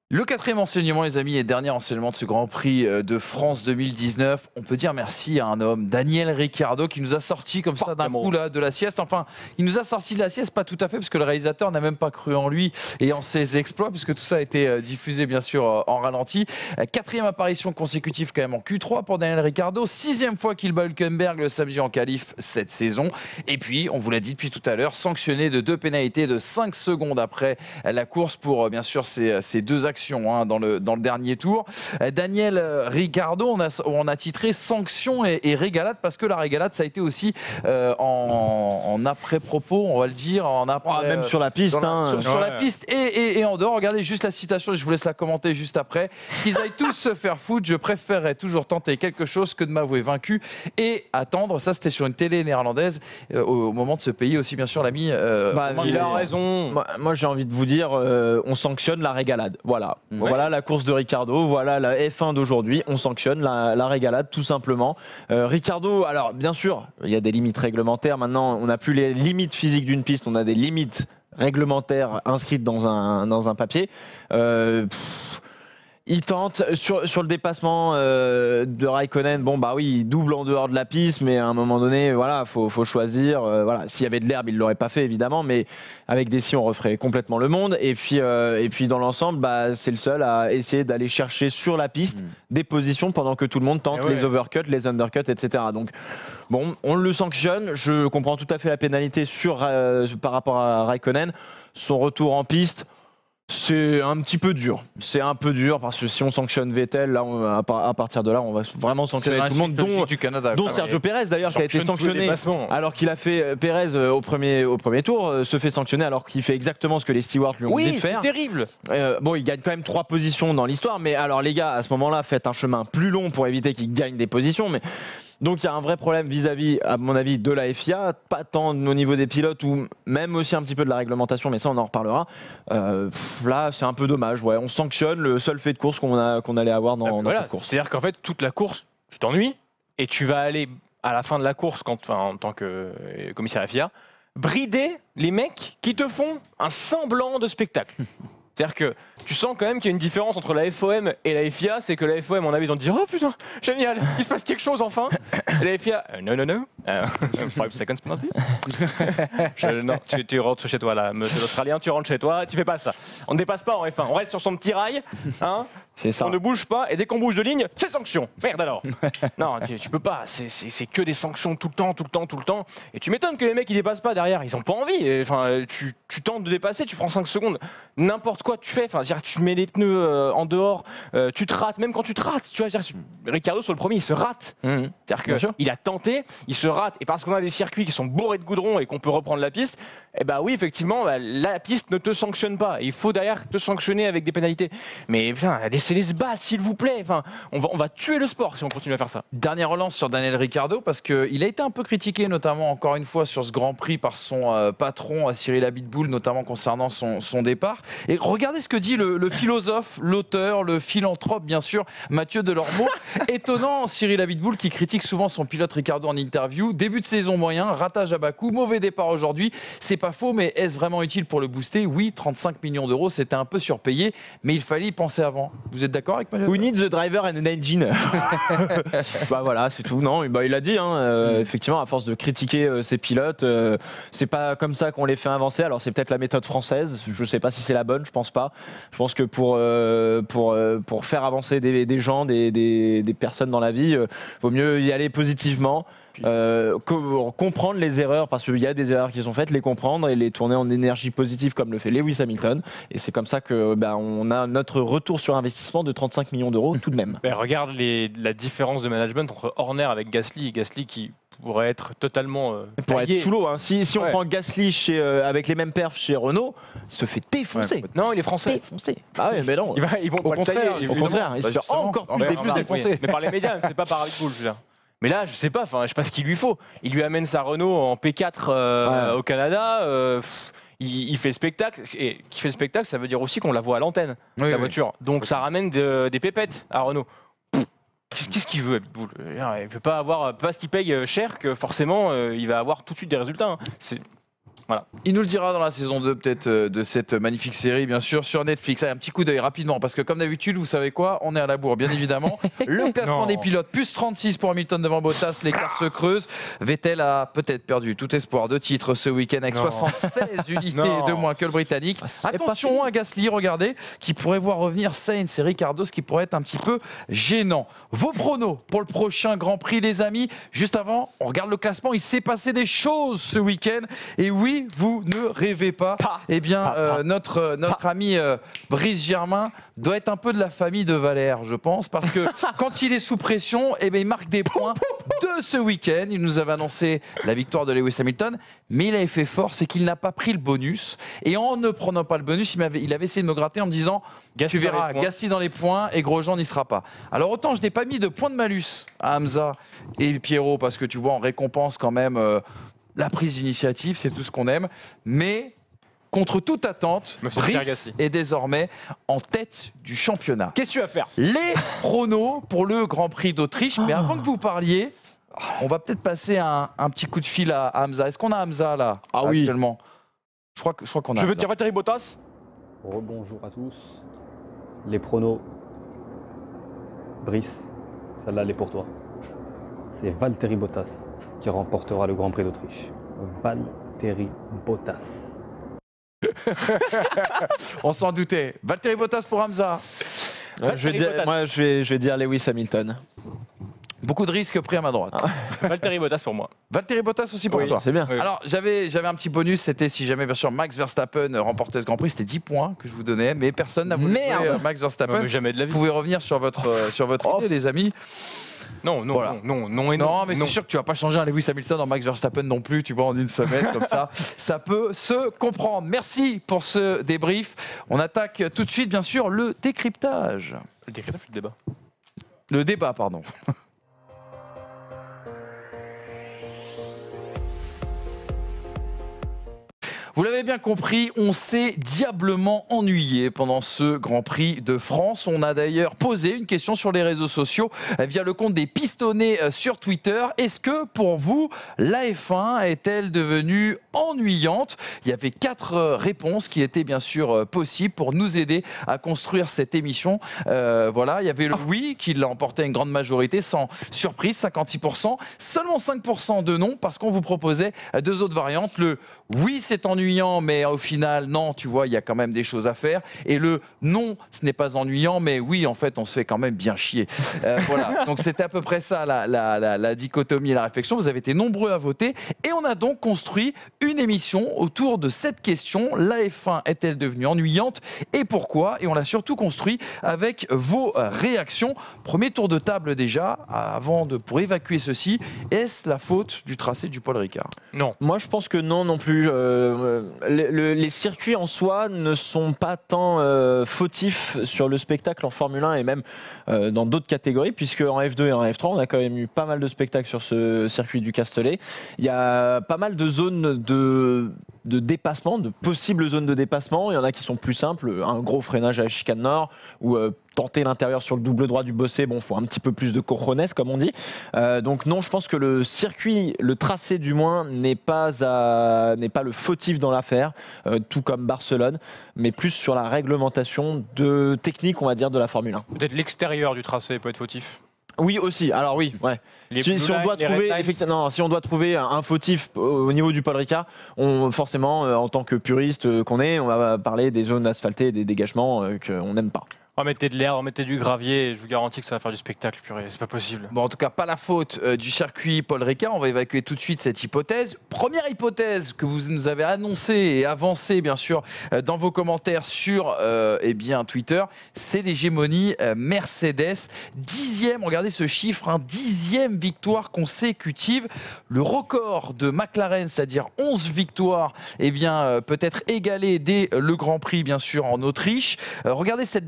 Le quatrième enseignement, les amis, et dernier enseignement de ce Grand Prix de France 2019, on peut dire merci à un homme, Daniel Ricciardo, qui nous a sorti comme ça d'un coup là, de la sieste. Enfin, il nous a sorti de la sieste, pas tout à fait, parce que le réalisateur n'a même pas cru en lui et en ses exploits, puisque tout ça a été diffusé bien sûr en ralenti. Quatrième apparition consécutive quand même en Q3 pour Daniel Ricciardo, 6e fois qu'il bat Hülkenberg le samedi en qualif cette saison. Et puis, on vous l'a dit depuis tout à l'heure, sanctionné de 2 pénalités de 5 secondes après la course pour bien sûr ces 2 actions dans le dernier tour. Daniel Ricciardo, on a titré sanction et régalade, parce que la régalade ça a été aussi en après-propos, on va le dire, même sur la piste, sur la piste et en dehors. Regardez juste la citation, je vous laisse la commenter juste après. Qu'ils aillent tous se faire foutre, je préférerais toujours tenter quelque chose que de m'avouer vaincu et attendre. Ça, c'était sur une télé néerlandaise au moment de se payer aussi bien sûr l'ami. Il a raison. Moi j'ai envie de vous dire, on sanctionne la régalade. Voilà. Ouais. Voilà la course de Ricciardo, voilà la F1 d'aujourd'hui, on sanctionne la régalade tout simplement. Ricciardo, alors bien sûr, il y a des limites réglementaires, maintenant on n'a plus les limites physiques d'une piste, on a des limites réglementaires inscrites dans un papier. Il tente sur le dépassement de Raikkonen. Bon bah oui, il double en dehors de la piste, mais à un moment donné, voilà, faut choisir. Voilà, s'il y avait de l'herbe, il l'aurait pas fait évidemment, mais avec des scies, on referait complètement le monde. Et puis dans l'ensemble, bah c'est le seul à essayer d'aller chercher sur la piste des positions pendant que tout le monde tente les overcuts, les undercuts, etc. Donc bon, on le sanctionne. Je comprends tout à fait la pénalité par rapport à Raikkonen. Son retour en piste. C'est un petit peu dur. C'est un peu dur parce que si on sanctionne Vettel, là, à partir de là, on va vraiment sanctionner tout le monde, dont Sergio Pérez d'ailleurs, qui a été sanctionné alors qu'il a fait Pérez au premier tour, se fait sanctionner alors qu'il fait exactement ce que les stewards lui ont dit de faire. Oui, c'est terrible. Bon, il gagne quand même 3 positions dans l'histoire, mais alors les gars, à ce moment-là, faites un chemin plus long pour éviter qu'il gagne des positions, mais. Donc il y a un vrai problème vis-à-vis, à mon avis, de la FIA, pas tant au niveau des pilotes ou même aussi un petit peu de la réglementation, mais ça on en reparlera. Là c'est un peu dommage, on sanctionne le seul fait de course qu'on allait avoir dans cette course. C'est-à-dire qu'en fait toute la course, tu t'ennuies et tu vas aller à la fin de la course, en tant que commissaire FIA, brider les mecs qui te font un semblant de spectacle. C'est-à-dire que tu sens quand même qu'il y a une différence entre la FOM et la FIA, c'est que la FOM, on avait, ils ont dit oh putain, génial, il se passe quelque chose enfin. Et la FIA, non, 5 seconds penalty. Non, tu rentres chez toi là, monsieur l'Australien, tu rentres chez toi, tu fais pas ça. On ne dépasse pas en F1, on reste sur son petit rail, hein. C'est ça. On ne bouge pas et dès qu'on bouge de ligne, c'est sanction. Merde alors. Non, tu peux pas. C'est que des sanctions tout le temps. Et tu m'étonnes que les mecs ils dépassent pas derrière. Ils ont pas envie. Enfin, tu tentes de dépasser, tu prends 5 secondes. N'importe quoi tu fais. Enfin, tu mets les pneus en dehors. Tu te rates. Même quand tu te rates, tu vois. Ricciardo sur le premier, il se rate. C'est-à-dire qu'il a tenté, il se rate. Et parce qu'on a des circuits qui sont bourrés de goudron et qu'on peut reprendre la piste, eh ben oui, effectivement, la piste ne te sanctionne pas. Il faut derrière te sanctionner avec des pénalités. Mais putain, laissez-les se battre, s'il vous plaît. Enfin, on va tuer le sport si on continue à faire ça. Dernière relance sur Daniel Ricciardo, parce qu'il a été un peu critiqué, notamment encore une fois sur ce Grand Prix par son patron Cyril Abitboul, notamment concernant son départ. Et regardez ce que dit le philosophe, l'auteur, le philanthrope, bien sûr, Mathieu Delormeau. Étonnant, Cyril Abitboul, qui critique souvent son pilote Ricciardo en interview. Début de saison moyen, ratage à bas coût, mauvais départ aujourd'hui. C'est pas faux, mais est-ce vraiment utile pour le booster? Oui, 35 millions d'euros, c'était un peu surpayé, mais il fallait y penser avant. Vous êtes d'accord avec Mathieu? We need the driver and an engine. Bah voilà, c'est tout. Non, bah il a dit, effectivement, à force de critiquer ses pilotes, c'est pas comme ça qu'on les fait avancer. Alors c'est peut-être la méthode française. Je sais pas si c'est la bonne. Je pense pas. Je pense que pour faire avancer des gens, des personnes dans la vie, vaut mieux y aller positivement. Comprendre les erreurs, parce qu'il y a des erreurs qui sont faites, les comprendre et les tourner en énergie positive comme le fait Lewis Hamilton, et c'est comme ça que on a notre retour sur investissement de 35 millions d'euros tout de même. Mais regarde la différence de management entre Horner avec Gasly qui pourrait être totalement pour être sous l'eau, hein. Si on prend Gasly avec les mêmes perfs chez Renault, il se fait défoncer. Non, il est français. Défoncer. Ah ouais, mais non. Ils vont au contraire, il se fait encore plus défoncer. Mais par les médias, c'est pas par Red Bull, je veux dire. Mais là, je sais pas ce qu'il lui faut. Il lui amène sa Renault en P4 au Canada. Il fait le spectacle. Et qui fait le spectacle, ça veut dire aussi qu'on la voit à l'antenne, la voiture. Donc ça ramène des pépettes à Renault. Qu'est-ce qu'il veut, Abitboul? Il peut pas avoir, parce qu'il paye cher que forcément il va avoir tout de suite des résultats. Voilà. Il nous le dira dans la saison 2 peut-être de cette magnifique série, bien sûr, sur Netflix. Allez, un petit coup d'œil rapidement, parce que comme d'habitude, vous savez quoi, on est à la bourre, bien évidemment. Le classement des pilotes, plus 36 pour Hamilton devant Bottas, l'écart se creuse. Vettel a peut-être perdu tout espoir de titre ce week-end avec 76 unités de moins que le Britannique. Attention à Gasly, regardez, qui pourrait voir revenir Sainz et Ricciardo, ce qui pourrait être un petit peu gênant. Vos pronos pour le prochain Grand Prix, les amis. Juste avant, on regarde le classement, il s'est passé des choses ce week-end. Et oui, vous ne rêvez pas. Eh bien, notre ami Brice Germain doit être un peu de la famille de Valère, je pense, parce que quand il est sous pression, eh bien, il marque des points de ce week-end. Il nous avait annoncé la victoire de Lewis Hamilton, mais il avait fait fort, c'est qu'il n'a pas pris le bonus. Et en ne prenant pas le bonus, il avait essayé de me gratter en me disant tu verras, Gasly dans les points et Grosjean n'y sera pas. Alors autant je n'ai pas mis de points de malus à Hamza et Pierrot, parce que tu vois, on récompense quand même la prise d'initiative, c'est tout ce qu'on aime. Mais contre toute attente, Brice est désormais en tête du championnat. Qu'est-ce que tu vas faire? Les pronos pour le Grand Prix d'Autriche. Mais avant que vous parliez, on va peut-être passer un petit coup de fil à Hamza. Est-ce qu'on a Hamza là actuellement? Je crois qu'on a. Je veux dire Valtteri Bottas. Rebonjour à tous. Les pronos. Brice, celle-là elle est pour toi. C'est Valtteri Bottas qui remportera le Grand Prix d'Autriche. Valtteri Bottas. On s'en doutait. Valtteri Bottas pour Hamza. Je vais dire Lewis Hamilton. Beaucoup de risques pris à ma droite. Valtteri Bottas pour moi. Valtteri Bottas aussi pour toi. C'est bien. Oui. Alors, j'avais un petit bonus, c'était si jamais, bien sûr, Max Verstappen remportait ce Grand Prix, c'était 10 points que je vous donnais, mais personne n'a voulu jouer Max Verstappen. Jamais de la vie. Vous pouvez revenir sur votre idée, les amis. Non, Voilà. non, et Non, mais c'est sûr que tu vas pas changer un Lewis Hamilton en Max Verstappen non plus, tu vois, en une semaine comme ça. Ça peut se comprendre. Merci pour ce débrief. On attaque tout de suite, bien sûr, le décryptage. Le décryptage, le débat. Le débat, pardon. Vous l'avez bien compris, on s'est diablement ennuyé pendant ce Grand Prix de France. On a d'ailleurs posé une question sur les réseaux sociaux via le compte des Pistonnés sur Twitter. Est-ce que pour vous, la F1 est-elle devenue ennuyante? Il y avait 4 réponses qui étaient bien sûr possibles pour nous aider à construire cette émission. Voilà, il y avait le oui qui l'a emporté à une grande majorité, sans surprise, 56%. Seulement 5% de non, parce qu'on vous proposait 2 autres variantes. Le oui, c'est ennuyant, mais au final, non, tu vois, il y a quand même des choses à faire. Et le non, ce n'est pas ennuyant, mais oui, en fait, on se fait quand même bien chier. Voilà, donc c'était à peu près ça la dichotomie et la réflexion. Vous avez été nombreux à voter et on a donc construit une émission autour de cette question. La F1 est-elle devenue ennuyante et pourquoi? Et on l'a surtout construit avec vos réactions. Premier tour de table déjà, pour évacuer ceci. Est-ce la faute du tracé du Paul Ricard? Non. Moi, je pense que non plus. Les circuits en soi ne sont pas tant fautifs sur le spectacle en Formule 1 et même dans d'autres catégories, puisque en F2 et en F3, on a quand même eu pas mal de spectacles sur ce circuit du Castellet. Il y a pas mal de zones de dépassement, de possibles zones de dépassement. Il y en a qui sont plus simples, un gros freinage à la chicane nord ou tenter l'intérieur sur le double droit du Bossé, bon, faut un petit peu plus de cojones, comme on dit. Donc non, je pense que le circuit, le tracé du moins, n'est pas le fautif dans l'affaire, tout comme Barcelone, mais plus sur la réglementation de technique, on va dire, de la Formule 1. Peut-être l'extérieur du tracé peut être fautif. Oui aussi, alors oui, ouais. Si on doit trouver un fautif au niveau du Paul Ricard, forcément, en tant que puriste qu'on est, on va parler des zones asphaltées, des dégagements qu'on n'aime pas. Remettez de l'air, remettez du gravier, je vous garantis que ça va faire du spectacle, purée, c'est pas possible. Bon, en tout cas, pas la faute du circuit Paul Ricard. On va évacuer tout de suite cette hypothèse. Première hypothèse que vous nous avez annoncée et avancée, bien sûr, dans vos commentaires sur Twitter, c'est l'hégémonie Mercedes. 10e, regardez ce chiffre, 10e victoire consécutive. Le record de McLaren, c'est-à-dire 11 victoires, peut être égalé dès le Grand Prix, bien sûr, en Autriche. Regardez cette déclaration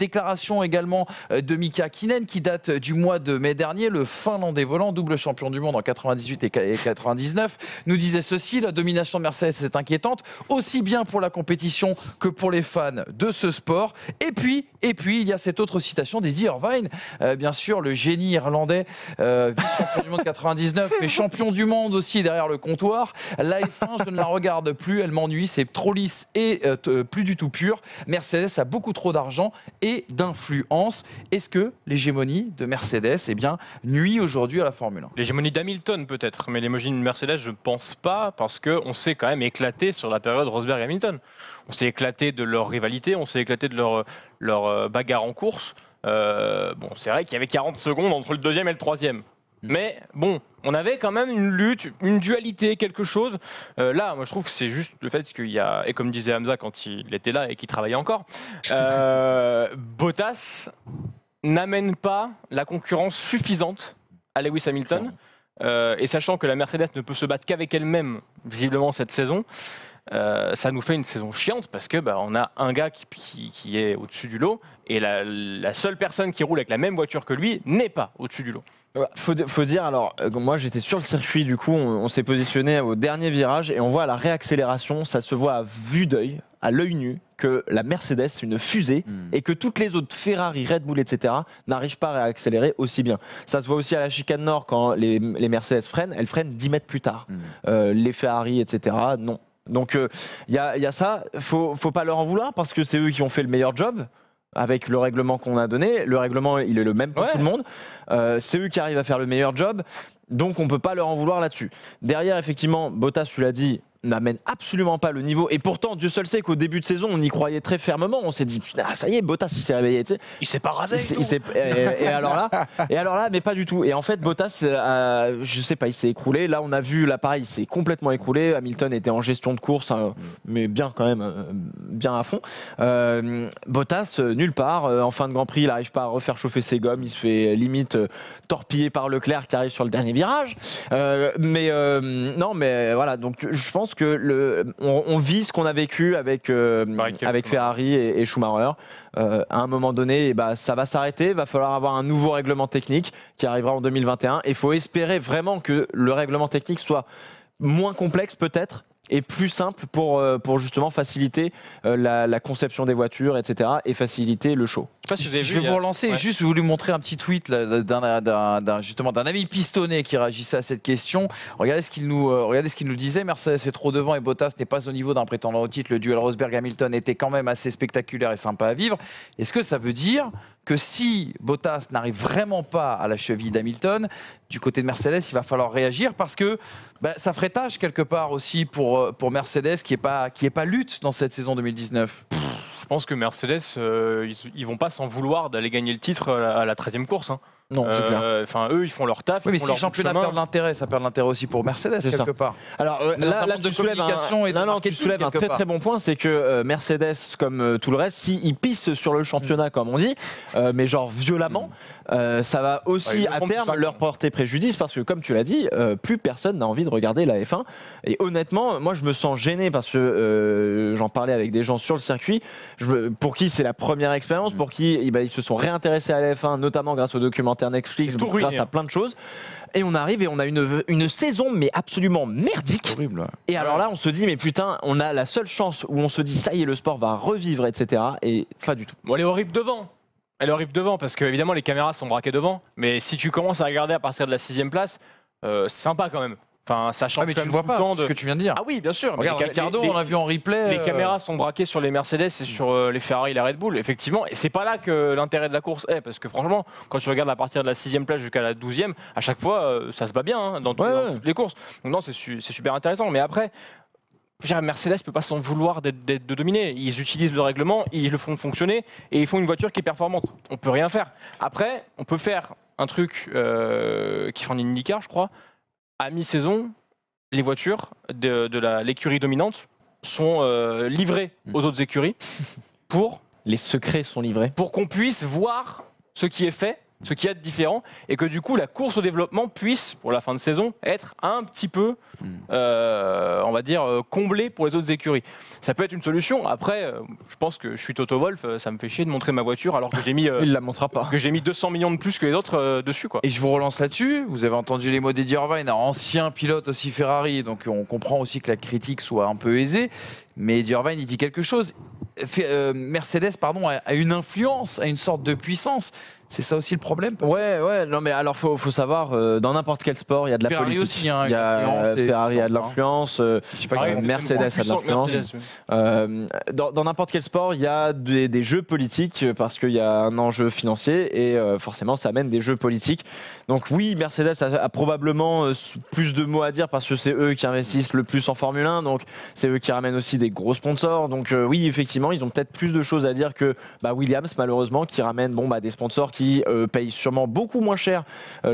accélération également de Mika Hakkinen qui date du mois de mai dernier. Le Finlandais volant, double champion du monde en 98 et 99, nous disait ceci: la domination de Mercedes est inquiétante, aussi bien pour la compétition que pour les fans de ce sport. Et puis il y a cette autre citation d'Eddie Irvine, bien sûr, le génie irlandais, vice-champion du monde 99, mais champion du monde aussi derrière le comptoir. La F1, je ne la regarde plus, elle m'ennuie, c'est trop lisse et plus du tout pur. Mercedes a beaucoup trop d'argent et d'influence. Est-ce que l'hégémonie de Mercedes nuit aujourd'hui à la Formule 1 ? L'hégémonie d'Hamilton peut-être, mais l'hégémonie de Mercedes, je ne pense pas, parce qu'on s'est quand même éclaté sur la période Rosberg-Hamilton. On s'est éclaté de leur rivalité, on s'est éclaté de leur bagarre en course. C'est vrai qu'il y avait 40 secondes entre le deuxième et le troisième. Mais bon, on avait quand même une lutte, une dualité, quelque chose. Là, moi je trouve que c'est juste le fait qu'il y a, et comme disait Hamza quand il était là et qu'il travaillait encore, Bottas n'amène pas la concurrence suffisante à Lewis Hamilton. Et sachant que la Mercedes ne peut se battre qu'avec elle-même, visiblement, cette saison, ça nous fait une saison chiante parce que on a un gars qui est au-dessus du lot et la seule personne qui roule avec la même voiture que lui n'est pas au-dessus du lot. Faut dire, alors moi j'étais sur le circuit, du coup on s'est positionné au dernier virage et on voit la réaccélération, ça se voit à vue d'œil, à l'œil nu, que la Mercedes c'est une fusée et que toutes les autres Ferrari, Red Bull, etc. n'arrivent pas à réaccélérer aussi bien. Ça se voit aussi à la chicane nord quand les Mercedes freinent, elles freinent 10 mètres plus tard. Les Ferrari, etc. non. Donc y a ça, faut pas leur en vouloir parce que c'est eux qui ont fait le meilleur job. Avec le règlement qu'on a donné, le règlement il est le même pour tout le monde, c'est eux qui arrivent à faire le meilleur job, donc on peut pas leur en vouloir là-dessus. Derrière effectivement, Bottas, tu l'as dit, n'amène absolument pas le niveau, et pourtant Dieu seul sait qu'au début de saison on y croyait très fermement, on s'est dit ça y est, Bottas il s'est réveillé, tu sais. Il s'est pas rasé. Et alors là, mais pas du tout. Et en fait Bottas, je sais pas, il s'est écroulé. Là on a vu l'appareil, il s'est complètement écroulé. Hamilton était en gestion de course, mais bien quand même, bien à fond. Bottas nulle part. En fin de Grand Prix, il n'arrive pas à refaire chauffer ses gommes. Il se fait limite torpiller par Leclerc qui arrive sur le dernier virage. Non, mais voilà. Donc je pense que on vit ce qu'on a vécu avec Ferrari et Schumacher. À un moment donné, ça va s'arrêter. Il va falloir avoir un nouveau règlement technique qui arrivera en 2021. Et il faut espérer vraiment que le règlement technique soit moins complexe peut-être et plus simple pour justement faciliter la conception des voitures, etc. et faciliter le show. Je sais pas si vous avez Je vais vous relancer, juste je voulais montrer un petit tweet là, d'un ami pistonné qui réagissait à cette question. Regardez ce qu'il nous disait: Mercedes est trop devant et Bottas n'est pas au niveau d'un prétendant au titre. Le duel Rosberg-Hamilton était quand même assez spectaculaire et sympa à vivre. Est-ce que ça veut dire que si Bottas n'arrive vraiment pas à la cheville d'Hamilton, du côté de Mercedes, il va falloir réagir parce que ça ferait tâche quelque part aussi pour Mercedes qui est pas lutte dans cette saison 2019. Je pense que Mercedes, ils vont pas s'en vouloir d'aller gagner le titre à la 13e course. Hein. Non, c'est clair. Enfin, eux, ils font leur taf. Oui, mais si le championnat perd de l'intérêt, ça perd de l'intérêt aussi pour Mercedes quelque part. Alors là tu soulèves un très très bon point, c'est que Mercedes, comme tout le reste, s'ils pissent sur le championnat, comme on dit, mais genre violemment, ça va aussi à terme leur porter préjudice parce que, comme tu l'as dit, plus personne n'a envie de regarder la F1. Et honnêtement, moi je me sens gêné parce que j'en parlais avec des gens sur le circuit, pour qui c'est la première expérience, pour qui ils se sont réintéressés à la F1, notamment grâce au documentaire Netflix, grâce à plein de choses. Et on arrive et on a une saison mais absolument merdique. Horrible. Ouais. Et alors là on se dit mais putain, on a la seule chance où on se dit ça y est, le sport va revivre, etc. Et pas du tout. Bon, elle est horrible devant. Elle est horrible devant parce que évidemment les caméras sont braquées devant. Mais si tu commences à regarder à partir de la 6e place, c'est sympa quand même. Enfin, ça change. Mais tu ne vois pas ce que tu viens de dire. Ah oui, bien sûr. Regarde, Ricardo, on l'a vu en replay. Les caméras sont braquées sur les Mercedes et sur les Ferrari et la Red Bull, effectivement. Et c'est pas là que l'intérêt de la course est, parce que franchement, quand tu regardes à partir de la 6e place jusqu'à la 12e, à chaque fois, ça se bat bien dans toutes les courses. Donc non, c'est super intéressant. Mais après, Mercedes ne peut pas s'en vouloir de dominer. Ils utilisent le règlement, ils le font fonctionner et ils font une voiture qui est performante. On peut rien faire. Après, on peut faire un truc qui fait en IndyCar, je crois. À mi-saison, les voitures de l'écurie dominante sont livrées aux autres écuries Les secrets sont livrés. pour qu'on puisse voir ce qui est fait ce qu'il y a de différent, et que du coup la course au développement puisse, pour la fin de saison, être un petit peu, on va dire, comblée pour les autres écuries. Ça peut être une solution. Après, je pense que je suis Toto Wolff, ça me fait chier de montrer ma voiture alors que j'ai mis, Il la montrera pas. que j'ai mis 200 millions de plus que les autres dessus, quoi. Et je vous relance là-dessus. Vous avez entendu les mots d'Eddie Irvine, un ancien pilote aussi Ferrari, donc on comprend aussi que la critique soit un peu aisée. Mais Eddie Irvine, il dit quelque chose. Mercedes, pardon, a une influence, a une sorte de puissance. C'est ça aussi le problème. Ouais, non mais alors faut savoir, dans n'importe quel sport, il y a de la Ferrari politique. aussi, hein, Il y a Ferrari a de l'influence, Je sais pas Pareil, Mercedes a de l'influence. Dans n'importe quel sport, il y a des jeux politiques parce qu'il y a un enjeu financier et forcément ça amène des jeux politiques. Donc oui, Mercedes a probablement plus de mots à dire parce que c'est eux qui investissent le plus en Formule 1, donc c'est eux qui ramènent aussi des gros sponsors. Donc oui, effectivement, ils ont peut-être plus de choses à dire que Williams, malheureusement, qui ramène des sponsors qui payent sûrement beaucoup moins cher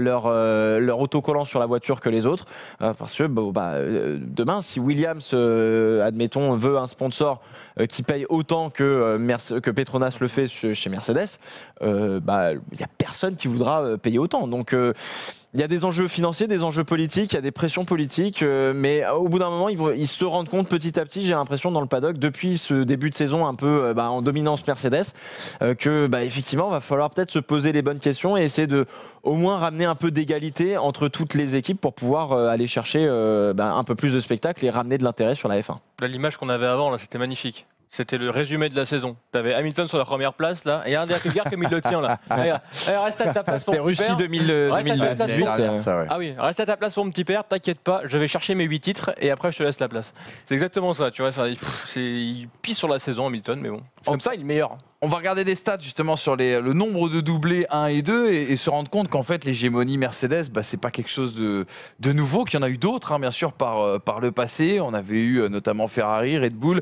leur autocollant sur la voiture que les autres. Parce que demain, si Williams, admettons, veut un sponsor qui paye autant que Petronas le fait chez Mercedes, il n'y a personne qui voudra payer autant. Donc il y a des enjeux financiers, des enjeux politiques, il y a des pressions politiques, mais au bout d'un moment, ils se rendent compte petit à petit, j'ai l'impression, dans le paddock, depuis ce début de saison un peu en dominance Mercedes, que effectivement, il va falloir peut-être se poser les bonnes questions et essayer de au moins ramener un peu d'égalité entre toutes les équipes pour pouvoir aller chercher un peu plus de spectacle et ramener de l'intérêt sur la F1. Là, l'image qu'on avait avant, là, c'était magnifique. C'était le résumé de la saison. T'avais Hamilton sur la première place là, et regarde comme il le tient là. Regarde, reste à ta place. C'était Russie 2018. Ah oui, reste à ta place mon petit père, t'inquiète pas, je vais chercher mes 8 titres et après je te laisse la place. C'est exactement ça, tu vois. Il pisse sur la saison Hamilton, mais bon. Comme ça, il est meilleur. On va regarder des stats justement sur le nombre de doublés 1 et 2 et se rendre compte qu'en fait l'hégémonie Mercedes, c'est pas quelque chose de nouveau, qu'il y en a eu d'autres, bien sûr, par le passé. On avait eu notamment Ferrari, Red Bull,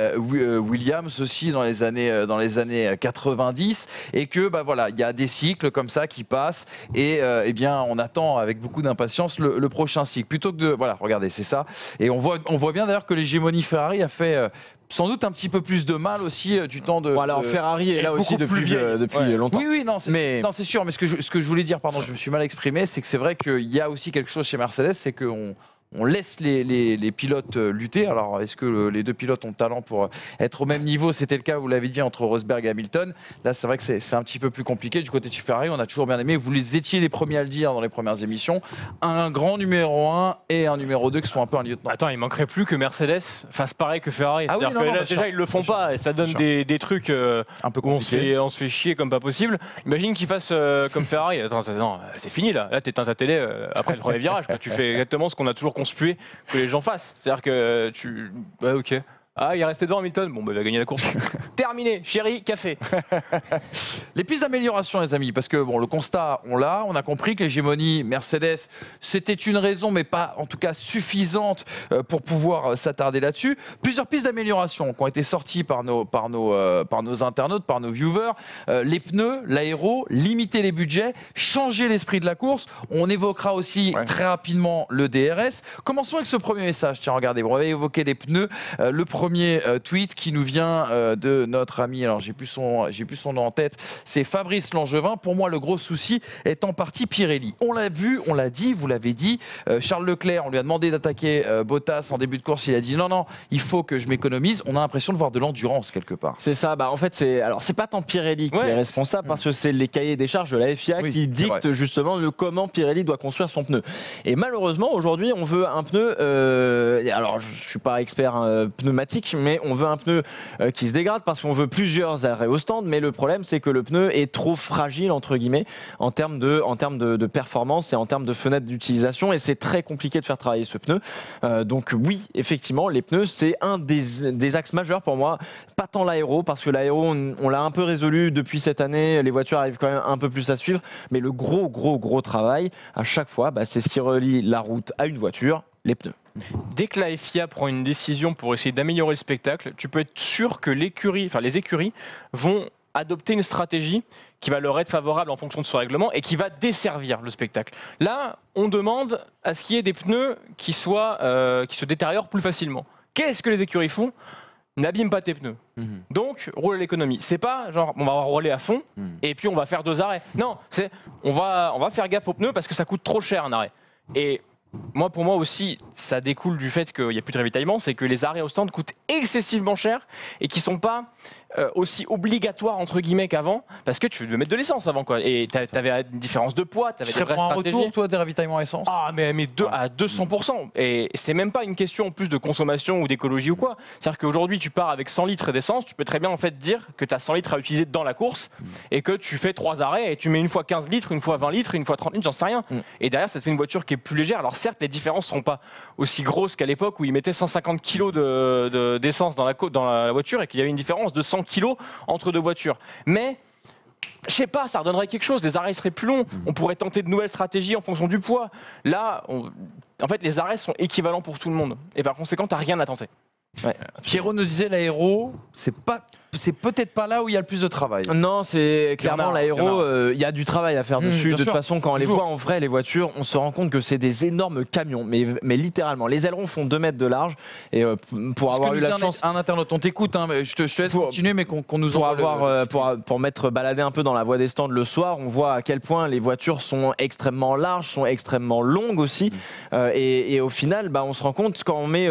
Williams aussi dans les années 90, et que il y a des cycles comme ça qui passent et bien on attend avec beaucoup d'impatience le prochain cycle. Plutôt que de regardez, c'est ça. Et on voit bien d'ailleurs que l'hégémonie Ferrari a fait sans doute un petit peu plus de mal aussi du temps de... Alors Ferrari est là aussi depuis longtemps. Oui, non, c'est sûr. Mais ce que je voulais dire, pardon, je me suis mal exprimé, c'est que c'est vrai qu'il y a aussi quelque chose chez Mercedes, c'est qu'on laisse les pilotes lutter. Alors, est-ce que les deux pilotes ont le talent pour être au même niveau? C'était le cas, vous l'avez dit, entre Rosberg et Hamilton. Là, c'est vrai que c'est un petit peu plus compliqué. Du côté de chez Ferrari, on a toujours bien aimé. Vous étiez les premiers à le dire dans les premières émissions. Un grand numéro 1 et un numéro 2 qui sont un peu un lieutenant. Attends, il manquerait plus que Mercedes fasse pareil que Ferrari. Ah oui, non, là, déjà, ils le font pas et ça donne des trucs un peu compliqués. on se fait chier comme pas possible. Imagine qu'ils fassent comme Ferrari. Attends, non, c'est fini là. Là, t'éteins ta télé après le premier virage. Tu fais exactement ce qu'on a toujours conspué que les gens fassent. C'est-à-dire que ok. Ah, il est resté devant Hamilton. Bon, il va gagner la course. Terminé. Chéri, café. Les pistes d'amélioration, les amis, parce que le constat, on a compris que l'hégémonie Mercedes, c'était une raison, mais pas en tout cas suffisante pour pouvoir s'attarder là-dessus. Plusieurs pistes d'amélioration qui ont été sorties par nos internautes, par nos viewers. Les pneus, l'aéro, limiter les budgets, changer l'esprit de la course. On évoquera aussi très rapidement le DRS. Commençons avec ce premier message. Tiens, regardez, on va évoquer les pneus. Le premier tweet qui nous vient de notre ami, alors j'ai plus son nom en tête, c'est Fabrice Langevin. Pour moi, le gros souci est en partie Pirelli. On l'a vu, on l'a dit, vous l'avez dit. Charles Leclerc, on lui a demandé d'attaquer Bottas en début de course, il a dit non, il faut que je m'économise. On a l'impression de voir de l'endurance quelque part. C'est ça. En fait, c'est pas tant Pirelli qui est responsable parce que c'est les cahiers des charges de la FIA qui dictent justement comment Pirelli doit construire son pneu. Et malheureusement, aujourd'hui, on veut un pneu. Alors, je suis pas expert pneumatique, mais on veut un pneu qui se dégrade parce qu'on veut plusieurs arrêts au stand, mais le problème c'est que le pneu est trop fragile entre guillemets en termes de performance et en termes de fenêtre d'utilisation, et c'est très compliqué de faire travailler ce pneu. Donc oui, effectivement, les pneus c'est un des axes majeurs pour moi, pas tant l'aéro, parce que l'aéro on l'a un peu résolu depuis cette année, les voitures arrivent quand même un peu plus à suivre, mais le gros travail à chaque fois, c'est ce qui relie la route à une voiture, les pneus. Dès que la FIA prend une décision pour essayer d'améliorer le spectacle, tu peux être sûr que les écuries vont adopter une stratégie qui va leur être favorable en fonction de ce règlement et qui va desservir le spectacle. Là, on demande à ce qu'il y ait des pneus qui se détériorent plus facilement. Qu'est-ce que les écuries font ? n'abîme pas tes pneus. Donc, roule à l'économie. C'est pas genre, on va rouler à fond et puis on va faire 2 arrêts. Non, c'est on va faire gaffe aux pneus parce que ça coûte trop cher un arrêt. Et pour moi aussi, ça découle du fait qu'il n'y a plus de ravitaillement, c'est que les arrêts au stand coûtent excessivement cher et qui sont pas aussi obligatoires entre guillemets qu'avant, parce que tu veux mettre de l'essence avant quoi. Et t'avais une différence de poids, t'avais des vraies stratégies. Retour, toi, des ravitaillements essence. Ah mais à 200%. Et c'est même pas une question en plus de consommation ou d'écologie ou quoi. C'est-à-dire qu'aujourd'hui tu pars avec 100 litres d'essence, tu peux très bien en fait dire que tu as 100 litres à utiliser dans la course et que tu fais 3 arrêts et tu mets une fois 15 litres, une fois 20 litres, une fois 30 litres, j'en sais rien. Et derrière ça te fait une voiture qui est plus légère. Alors certes les différences seront pas aussi grosses qu'à l'époque où ils mettaient 150 kg d'essence dans la voiture et qu'il y avait une différence de 100 kg entre 2 voitures. Mais je sais pas, ça redonnerait quelque chose. Les arrêts seraient plus longs. On pourrait tenter de nouvelles stratégies en fonction du poids. Là, en fait, les arrêts sont équivalents pour tout le monde. Et par conséquent, t'as rien à tenter. Ouais. Pierrot nous disait l'aéro, c'est peut-être pas là où il y a le plus de travail. Non, c'est clairement l'aéro, il y a du travail à faire dessus. De toute façon, quand on les voit en vrai, les voitures, on se rend compte que c'est des énormes camions, mais littéralement. Les ailerons font 2 mètres de large. Et pour avoir eu la chance. Un internaute, on t'écoute, hein, je te laisse continuer, mais qu'on nous envoie. Pour m'être baladé un peu dans la voie des stands le soir, on voit à quel point les voitures sont extrêmement larges, sont extrêmement longues aussi. Et au final, on se rend compte quand on met,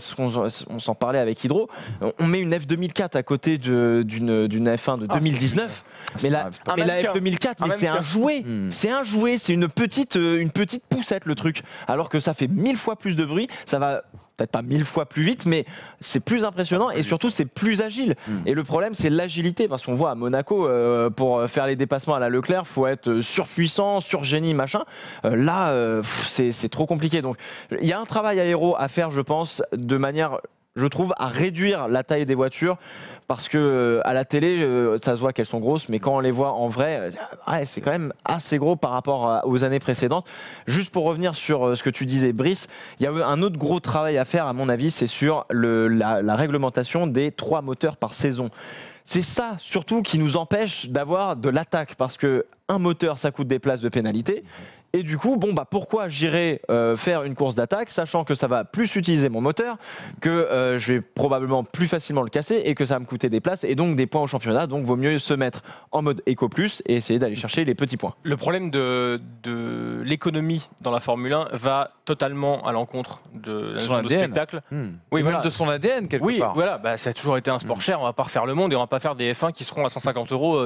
on s'en parlait avec Hydro, on met une F2004 à côté d'une F1 de 2019, mais la F2004, mais c'est un jouet, c'est une petite poussette le truc, alors que ça fait 1000 fois plus de bruit, ça va peut-être pas 1000 fois plus vite, mais c'est plus impressionnant et surtout c'est plus agile. Et le problème c'est l'agilité, parce qu'on voit à Monaco, pour faire les dépassements à la Leclerc, faut être surpuissant, surgénie, machin. Là, c'est trop compliqué. Donc il y a un travail aéro à faire, je pense, de manière, je trouve, à réduire la taille des voitures, parce que à la télé ça se voit qu'elles sont grosses, mais quand on les voit en vrai, c'est quand même assez gros par rapport aux années précédentes. Juste pour revenir sur ce que tu disais, Brice, il y a un autre gros travail à faire à mon avis, c'est sur la réglementation des 3 moteurs par saison. C'est ça surtout qui nous empêche d'avoir de l'attaque, parce que un moteur ça coûte des places de pénalité. Et du coup, pourquoi j'irai faire une course d'attaque, sachant que ça va plus utiliser mon moteur, que je vais probablement plus facilement le casser et que ça va me coûter des places et donc des points au championnat. Donc, vaut mieux se mettre en mode Eco Plus et essayer d'aller chercher les petits points. Le problème de l'économie dans la Formule 1 va totalement à l'encontre de son spectacle. Oui, même de son ADN quelque part. Oui, voilà, ça a toujours été un sport cher. On va pas refaire le monde et on va pas faire des F1 qui seront à 150 €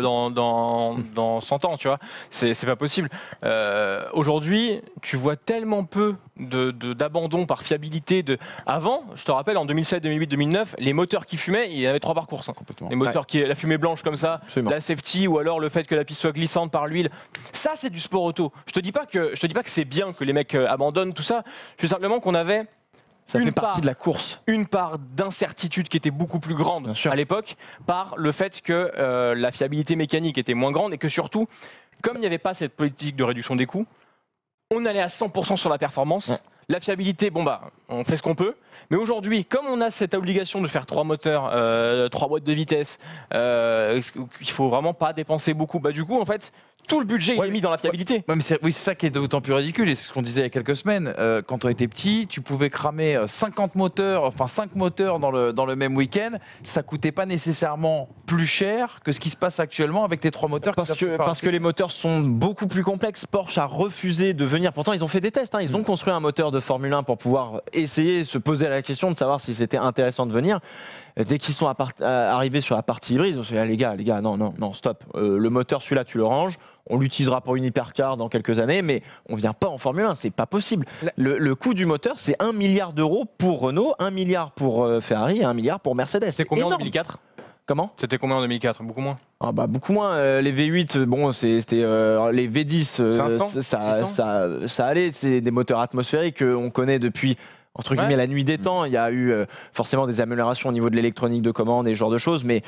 dans 100 ans, tu vois. C'est pas possible. Aujourd'hui, tu vois tellement peu d'abandon par fiabilité. Avant, je te rappelle, en 2007, 2008, 2009, les moteurs qui fumaient, il y avait 3 par course. Complètement. Les moteurs la fumée blanche comme ça, absolument. La safety, ou alors le fait que la piste soit glissante par l'huile. Ça, c'est du sport auto. Je te dis pas que c'est bien que les mecs abandonnent tout ça. Je dis simplement qu'on avait ça fait partie de la course. Une part d'incertitude qui était beaucoup plus grande à l'époque, par le fait que la fiabilité mécanique était moins grande et que surtout, comme il n'y avait pas cette politique de réduction des coûts, on allait à 100% sur la performance. Ouais. La fiabilité, on fait ce qu'on peut. Mais aujourd'hui, comme on a cette obligation de faire 3 moteurs, 3 boîtes de vitesse, il faut vraiment pas dépenser beaucoup. Du coup, en fait, tout le budget est mis dans la fiabilité. Ouais, mais c'est ça qui est d'autant plus ridicule, et c'est ce qu'on disait il y a quelques semaines. Quand on était petit, tu pouvais cramer 5 moteurs dans le même week-end. Ça coûtait pas nécessairement plus cher que ce qui se passe actuellement avec tes 3 moteurs. Parce que les moteurs sont beaucoup plus complexes. Porsche a refusé de venir. Pourtant, ils ont fait des tests. Ils ont construit un moteur de Formule 1 pour pouvoir essayer, se poser la question de savoir si c'était intéressant de venir. Dès qu'ils sont arrivés sur la partie hybride, ils ont dit les gars, non, stop. Le moteur, celui-là, tu le ranges. On l'utilisera pour une hypercar dans quelques années, mais on vient pas en Formule 1, c'est pas possible. Le coût du moteur, c'est 1 milliard d'euros pour Renault, 1 milliard pour Ferrari et 1 milliard pour Mercedes. C'était combien en 2004 ? Comment ? C'était combien en 2004 ? Beaucoup moins. Beaucoup moins. Les V8, c'était les V10, 500, ça allait. C'est des moteurs atmosphériques qu'on connaît depuis, entre guillemets, la nuit des temps. Il y a eu forcément des améliorations au niveau de l'électronique de commande et ce genre de choses, mais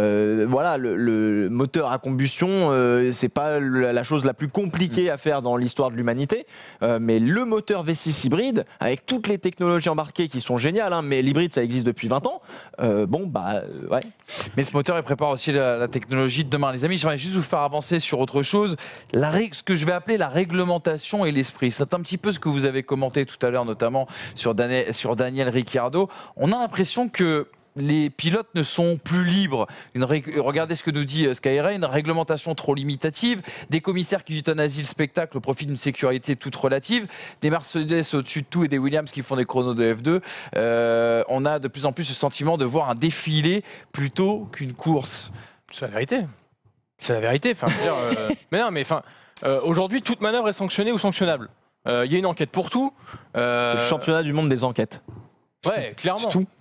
le moteur à combustion, c'est pas la chose la plus compliquée à faire dans l'histoire de l'humanité, mais le moteur V6 hybride, avec toutes les technologies embarquées qui sont géniales, mais l'hybride ça existe depuis 20 ans, ouais. Mais ce moteur il prépare aussi la technologie de demain. Les amis, j'aimerais juste vous faire avancer sur autre chose, ce que je vais appeler la réglementation et l'esprit. C'est un petit peu ce que vous avez commenté tout à l'heure, notamment sur Daniel Ricciardo. On a l'impression que les pilotes ne sont plus libres. Regardez ce que nous dit Skyray, une réglementation trop limitative, des commissaires qui euthanasient le spectacle au profit d'une sécurité toute relative, des Mercedes au-dessus de tout et des Williams qui font des chronos de F2. On a de plus en plus ce sentiment de voir un défilé plutôt qu'une course. C'est la vérité. C'est la vérité. Enfin, je veux dire, mais non, mais enfin, aujourd'hui, toute manœuvre est sanctionnée ou sanctionnable. Il y a une enquête pour tout. C'est le championnat du monde des enquêtes. Ouais, clairement. C'est tout.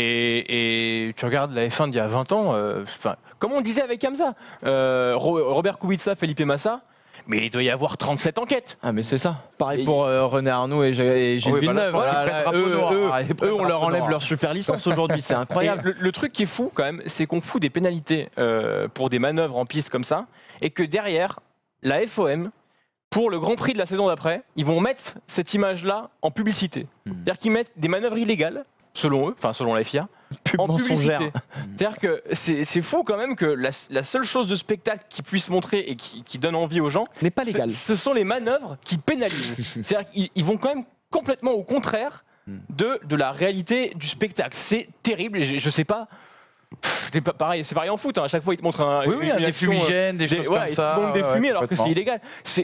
Et tu regardes la F1 d'il y a 20 ans, comme on disait avec Hamza, Robert Kubica, Felipe Massa, mais il doit y avoir 37 enquêtes. Ah mais c'est ça. Pareil pour René Arnoux et Gilles Villeneuve. Eux, on leur enlève leur super licence aujourd'hui, c'est incroyable. Le truc qui est fou quand même, c'est qu'on fout des pénalités pour des manœuvres en piste comme ça, et que derrière, la FOM, pour le Grand Prix de la saison d'après, ils vont mettre cette image-là en publicité. C'est-à-dire qu'ils mettent des manœuvres illégales, selon eux, enfin selon la FIA, en publicité. C'est-à-dire que c'est fou quand même que la seule chose de spectacle qui puisse montrer et qui donne envie aux gens n'est pas légal. Ce sont les manœuvres qui pénalisent. C'est-à-dire qu'ils vont quand même complètement au contraire de la réalité du spectacle. C'est terrible et je sais pas. C'est pareil en foot, hein. À chaque fois ils te montrent des fumigènes, des choses comme ça. Ils te montrent des fumées alors que c'est illégal.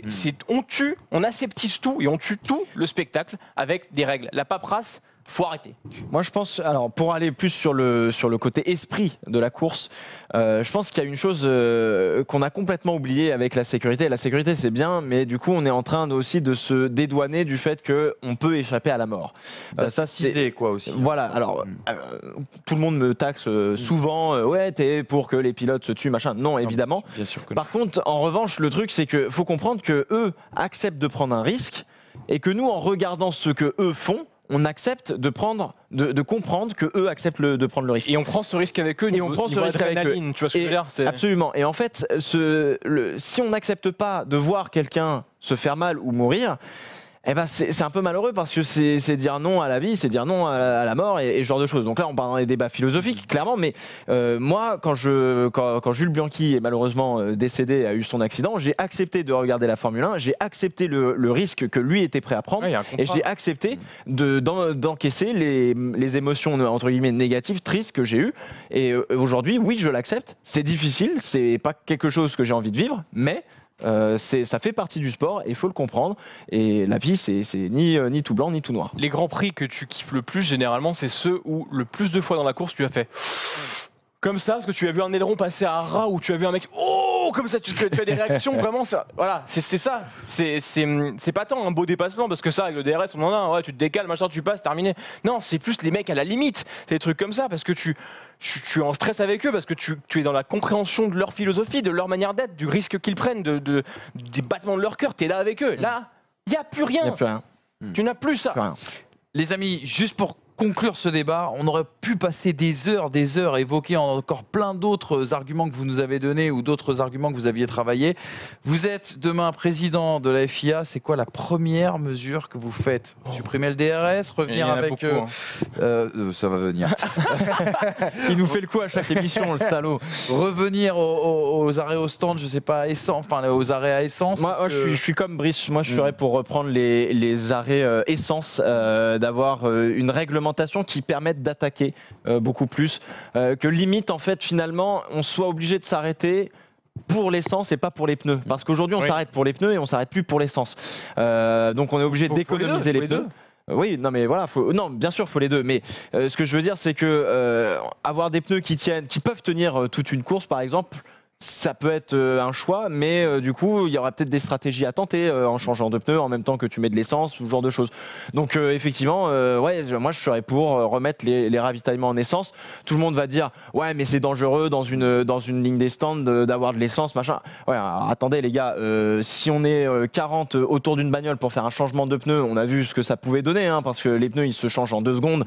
On aseptise tout et on tue tout le spectacle avec des règles. La paperasse, faut arrêter. Moi je pense, alors pour aller plus sur le côté esprit de la course, je pense qu'il y a une chose qu'on a complètement oubliée avec la sécurité. La sécurité c'est bien, mais du coup on est en train aussi de se dédouaner du fait qu'on peut échapper à la mort. Ça c'est quoi aussi. Voilà, alors tout le monde me taxe souvent, ouais t'es pour que les pilotes se tuent, machin. Non, évidemment. Bien sûr que Par contre, en revanche, le truc c'est que faut comprendre que eux acceptent de prendre un risque et que nous, en regardant ce que eux font, on accepte de comprendre que eux acceptent de prendre le risque. Et on prend ce risque avec eux. Et on prend ce risque avec eux. Tu vois ce que je veux dire, absolument. Et en fait, si on n'accepte pas de voir quelqu'un se faire mal ou mourir, eh ben c'est un peu malheureux parce que c'est dire non à la vie, c'est dire non à la mort et ce genre de choses. Donc là, on part dans des débats philosophiques, clairement. Mais moi, quand Jules Bianchi est malheureusement décédé, a eu son accident, j'ai accepté de regarder la Formule 1, j'ai accepté le risque que lui était prêt à prendre, et j'ai accepté d'encaisser les émotions entre guillemets négatives, tristes que j'ai eues. Et aujourd'hui, oui, je l'accepte. C'est difficile, c'est pas quelque chose que j'ai envie de vivre, mais ça fait partie du sport et il faut le comprendre. Et la vie, c'est ni tout blanc ni tout noir. Les grands prix que tu kiffes le plus, généralement, c'est ceux où le plus de fois dans la course, tu as fait comme ça, parce que tu as vu un aileron passer à ras, ou tu as vu un mec comme ça, tu as des réactions vraiment. Voilà, c'est ça. C'est pas tant un beau dépassement, parce que ça, avec le DRS, on en a. Ouais, tu te décales, machin, tu passes, terminé. Non, c'est plus les mecs à la limite. C'est des trucs comme ça, parce que tu es en stress avec eux, parce que tu es dans la compréhension de leur philosophie, de leur manière d'être, du risque qu'ils prennent, des battements de leur cœur. Tu es là avec eux. Là, il n'y a plus rien. Tu n'as plus ça. Les amis, juste pour conclure ce débat, on aurait pu passer des heures, évoquer encore plein d'autres arguments que vous nous avez donnés ou d'autres arguments que vous aviez travaillés. Vous êtes demain président de la FIA. C'est quoi la première mesure que vous faites? Supprimer le DRS, revenir avec... ça va venir. Il nous fait le coup à chaque émission, le salaud. Revenir aux arrêts au stand, je sais pas, aux arrêts à essence. Moi, je suis comme Brice. Moi, je serais pour reprendre les arrêts essence, d'avoir une réglementation qui permette d'attaquer beaucoup plus, que limite en fait finalement on soit obligé de s'arrêter pour l'essence et pas pour les pneus, parce qu'aujourd'hui on s'arrête pour les pneus et on s'arrête plus pour l'essence, donc on est obligé d'économiser les pneus. Oui, non mais voilà, bien sûr, faut les deux. Mais ce que je veux dire, c'est que avoir des pneus qui peuvent tenir toute une course, par exemple, ça peut être un choix, mais du coup, il y aura peut-être des stratégies à tenter en changeant de pneus en même temps que tu mets de l'essence ou ce genre de choses. Donc effectivement, moi je serais pour remettre les ravitaillements en essence. Tout le monde va dire ouais, mais c'est dangereux dans une ligne des stands d'avoir de l'essence, machin. Ouais, alors, attendez les gars, si on est 40 autour d'une bagnole pour faire un changement de pneus, on a vu ce que ça pouvait donner, hein, parce que les pneus ils se changent en 2 secondes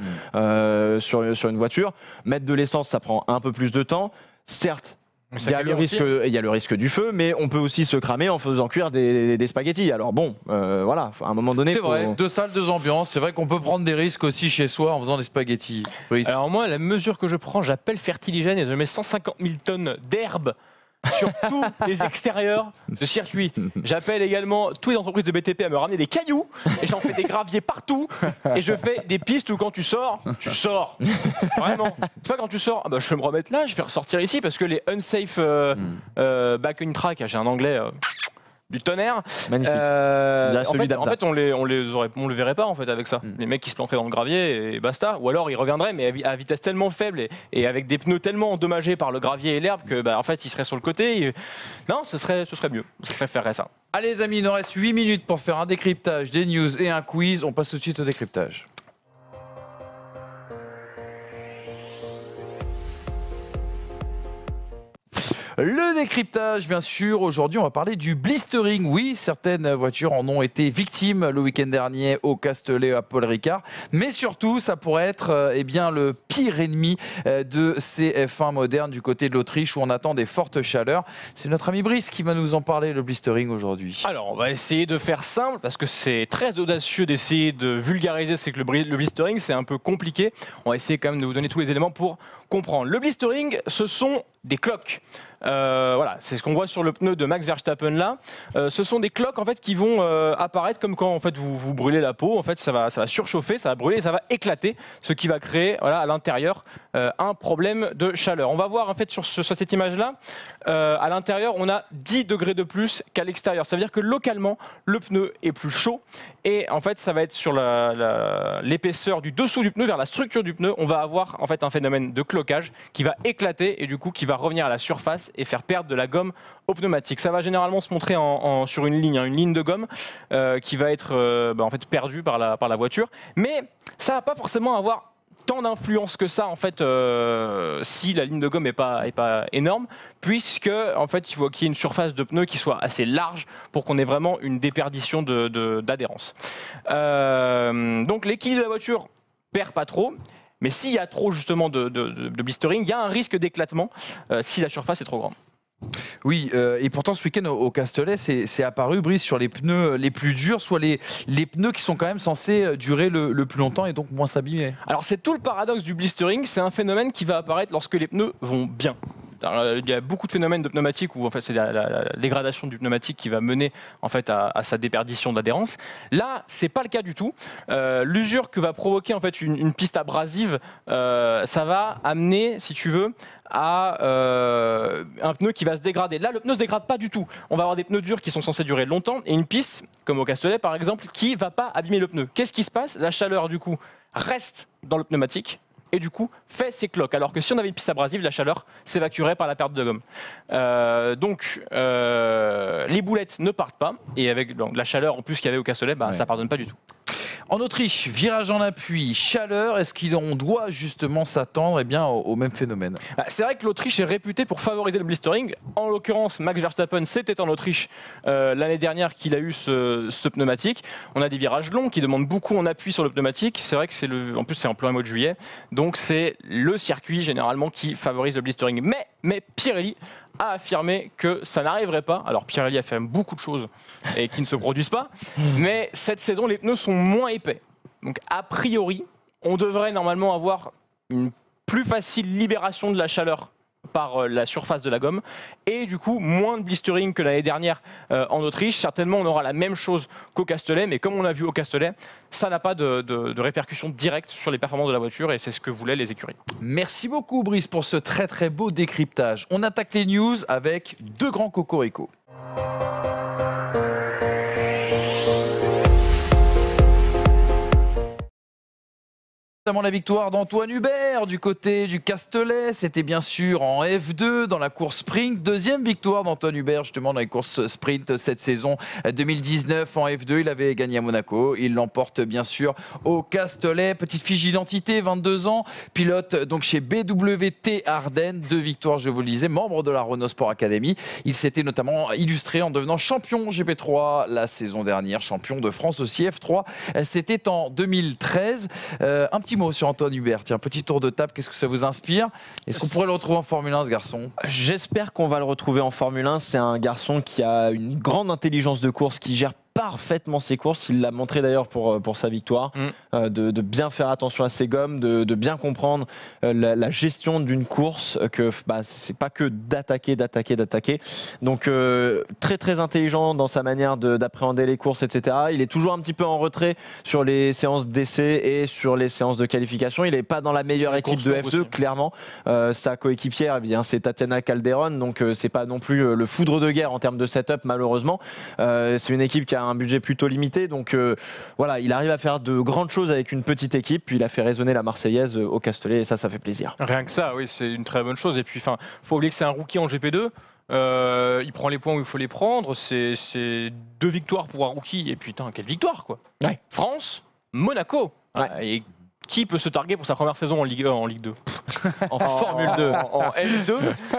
sur une voiture. Mettre de l'essence, ça prend un peu plus de temps. Certes. Il y a le risque du feu, mais on peut aussi se cramer en faisant cuire des spaghettis. Alors bon, voilà, à un moment donné... C'est vrai, 2 salles, 2 ambiances. C'est vrai qu'on peut prendre des risques aussi chez soi en faisant des spaghettis. Alors moi, la mesure que je prends, j'appelle fertiligène et je mets 150 000 tonnes d'herbe sur tous les extérieurs de circuit. J'appelle également toutes les entreprises de BTP à me ramener des cailloux et j'en fais des graviers partout et je fais des pistes où quand tu sors. Vraiment. C'est pas quand tu sors, je vais me remettre là, je vais ressortir ici parce que les unsafe back in track, j'ai un anglais du tonnerre. Magnifique. En fait, on le verrait pas en fait avec ça. Les mecs qui se planteraient dans le gravier et basta. Ou alors ils reviendraient mais à vitesse tellement faible et avec des pneus tellement endommagés par le gravier et l'herbe que en fait ils seraient sur le côté. Non, ce serait mieux. Je préférerais ça. Allez les amis, il nous reste 8 minutes pour faire un décryptage, des news et un quiz. On passe tout de suite au décryptage. Le décryptage, bien sûr. Aujourd'hui, on va parler du blistering. Oui, certaines voitures en ont été victimes le week-end dernier au Castellet à Paul Ricard. Mais surtout, ça pourrait être le pire ennemi de ces F1 modernes du côté de l'Autriche où on attend des fortes chaleurs. C'est notre ami Brice qui va nous en parler, le blistering aujourd'hui. Alors, on va essayer de faire simple parce que c'est très audacieux d'essayer de vulgariser. C'est que le blistering, c'est un peu compliqué. On va essayer quand même de vous donner tous les éléments pour comprendre. Le blistering, ce sont des cloques. Voilà, c'est ce qu'on voit sur le pneu de Max Verstappen là. Ce sont des cloques en fait qui vont apparaître comme quand en fait vous brûlez la peau. En fait, ça va surchauffer, ça va brûler, ça va éclater, ce qui va créer à l'intérieur un problème de chaleur. On va voir en fait sur cette image là, à l'intérieur on a 10 degrés de plus qu'à l'extérieur. Ça veut dire que localement le pneu est plus chaud et en fait ça va être sur l'épaisseur du dessous du pneu vers la structure du pneu. On va avoir en fait un phénomène de cloquage qui va éclater et du coup qui va revenir à la surface et faire perdre de la gomme au pneumatique. Ça va généralement se montrer sur une ligne de gomme qui va être en fait perdue par la voiture, mais ça va pas forcément avoir tant d'influence que ça en fait si la ligne de gomme est pas énorme, puisque en fait il faut qu'il y ait une surface de pneu qui soit assez large pour qu'on ait vraiment une déperdition d'adhérence. Donc l'équilibre de la voiture perd pas trop. Mais s'il y a trop justement de blistering, il y a un risque d'éclatement si la surface est trop grande. Oui, et pourtant ce week-end au Castellet, c'est apparu, Brice, sur les pneus les plus durs, soit les pneus qui sont quand même censés durer le plus longtemps et donc moins s'abîmer. Alors c'est tout le paradoxe du blistering, c'est un phénomène qui va apparaître lorsque les pneus vont bien. Alors, il y a beaucoup de phénomènes de pneumatique où en fait c'est la dégradation du pneumatique qui va mener en fait à sa déperdition d'adhérence. Là, c'est pas le cas du tout. L'usure que va provoquer en fait une piste abrasive, ça va amener, si tu veux, à un pneu qui va se dégrader. Là, le pneu se dégrade pas du tout. On va avoir des pneus durs qui sont censés durer longtemps et une piste, comme au Castellet par exemple, qui va pas abîmer le pneu. Qu'est-ce qui se passe? La chaleur du coup reste dans le pneumatique et du coup fait ses cloques. Alors que si on avait une piste abrasive, la chaleur s'évacuerait par la perte de gomme. Donc les boulettes ne partent pas et avec la chaleur en plus qu'il y avait au Castellet, ça pardonne pas du tout. En Autriche, virage en appui, chaleur, est-ce qu'on doit justement s'attendre au même phénomène? C'est vrai que l'Autriche est réputée pour favoriser le blistering. En l'occurrence, Max Verstappen, c'était en Autriche l'année dernière qu'il a eu ce pneumatique. On a des virages longs qui demandent beaucoup en appui sur le pneumatique. C'est vrai que en plus c'est en plein mois de juillet. Donc c'est le circuit généralement qui favorise le blistering. Mais Pirelli a affirmé que ça n'arriverait pas. Alors Pirelli a fait beaucoup de choses et qui ne se produisent pas, mais cette saison les pneus sont moins épais. Donc a priori, on devrait normalement avoir une plus facile libération de la chaleur par la surface de la gomme et du coup moins de blistering que l'année dernière en Autriche. Certainement on aura la même chose qu'au Castellet, mais comme on a vu au Castellet, ça n'a pas de répercussions directes sur les performances de la voiture et c'est ce que voulaient les écuries. Merci beaucoup Brice pour ce très très beau décryptage. On attaque les news avec deux grands cocoricots. Notamment la victoire d'Antoine Hubert du côté du Castellet, c'était bien sûr en F2 dans la course sprint. Deuxième victoire d'Antoine Hubert justement dans les courses sprint cette saison 2019 en F2. Il avait gagné à Monaco, il l'emporte bien sûr au Castellet. Petite fiche d'identité, 22 ans, pilote donc chez BWT Ardennes. 2 victoires, je vous le disais, membre de la Renault Sport Academy. Il s'était notamment illustré en devenant champion GP3 la saison dernière, champion de France aussi F3. C'était en 2013. Un petit mot sur Antoine Hubert. Tiens, petit tour de table, qu'est-ce que ça vous inspire? Est-ce qu'on pourrait le retrouver en Formule 1, ce garçon? J'espère qu'on va le retrouver en Formule 1. C'est un garçon qui a une grande intelligence de course, qui gère parfaitement ses courses. Il l'a montré d'ailleurs pour sa victoire, de bien faire attention à ses gommes, de bien comprendre la gestion d'une course, que c'est pas que d'attaquer. Donc très très intelligent dans sa manière d'appréhender les courses, etc. Il est toujours un petit peu en retrait sur les séances d'essai et sur les séances de qualification. Il n'est pas dans la meilleure équipe de F2, aussi. Clairement. Sa coéquipière, c'est Tatiana Calderon, donc c'est pas non plus le foudre de guerre en termes de setup, malheureusement. C'est une équipe qui a un budget plutôt limité, donc voilà, il arrive à faire de grandes choses avec une petite équipe, puis il a fait résonner la Marseillaise au Castellet, et ça fait plaisir. Rien que ça, oui, c'est une très bonne chose. Et puis, faut oublier que c'est un rookie en GP2. Il prend les points où il faut les prendre. C'est 2 victoires pour un rookie. Et putain, quelle victoire, quoi. Ouais. France, Monaco. Ouais. Et qui peut se targuer pour sa première saison en Ligue 1, en Ligue 2 en Formule 2, en F2,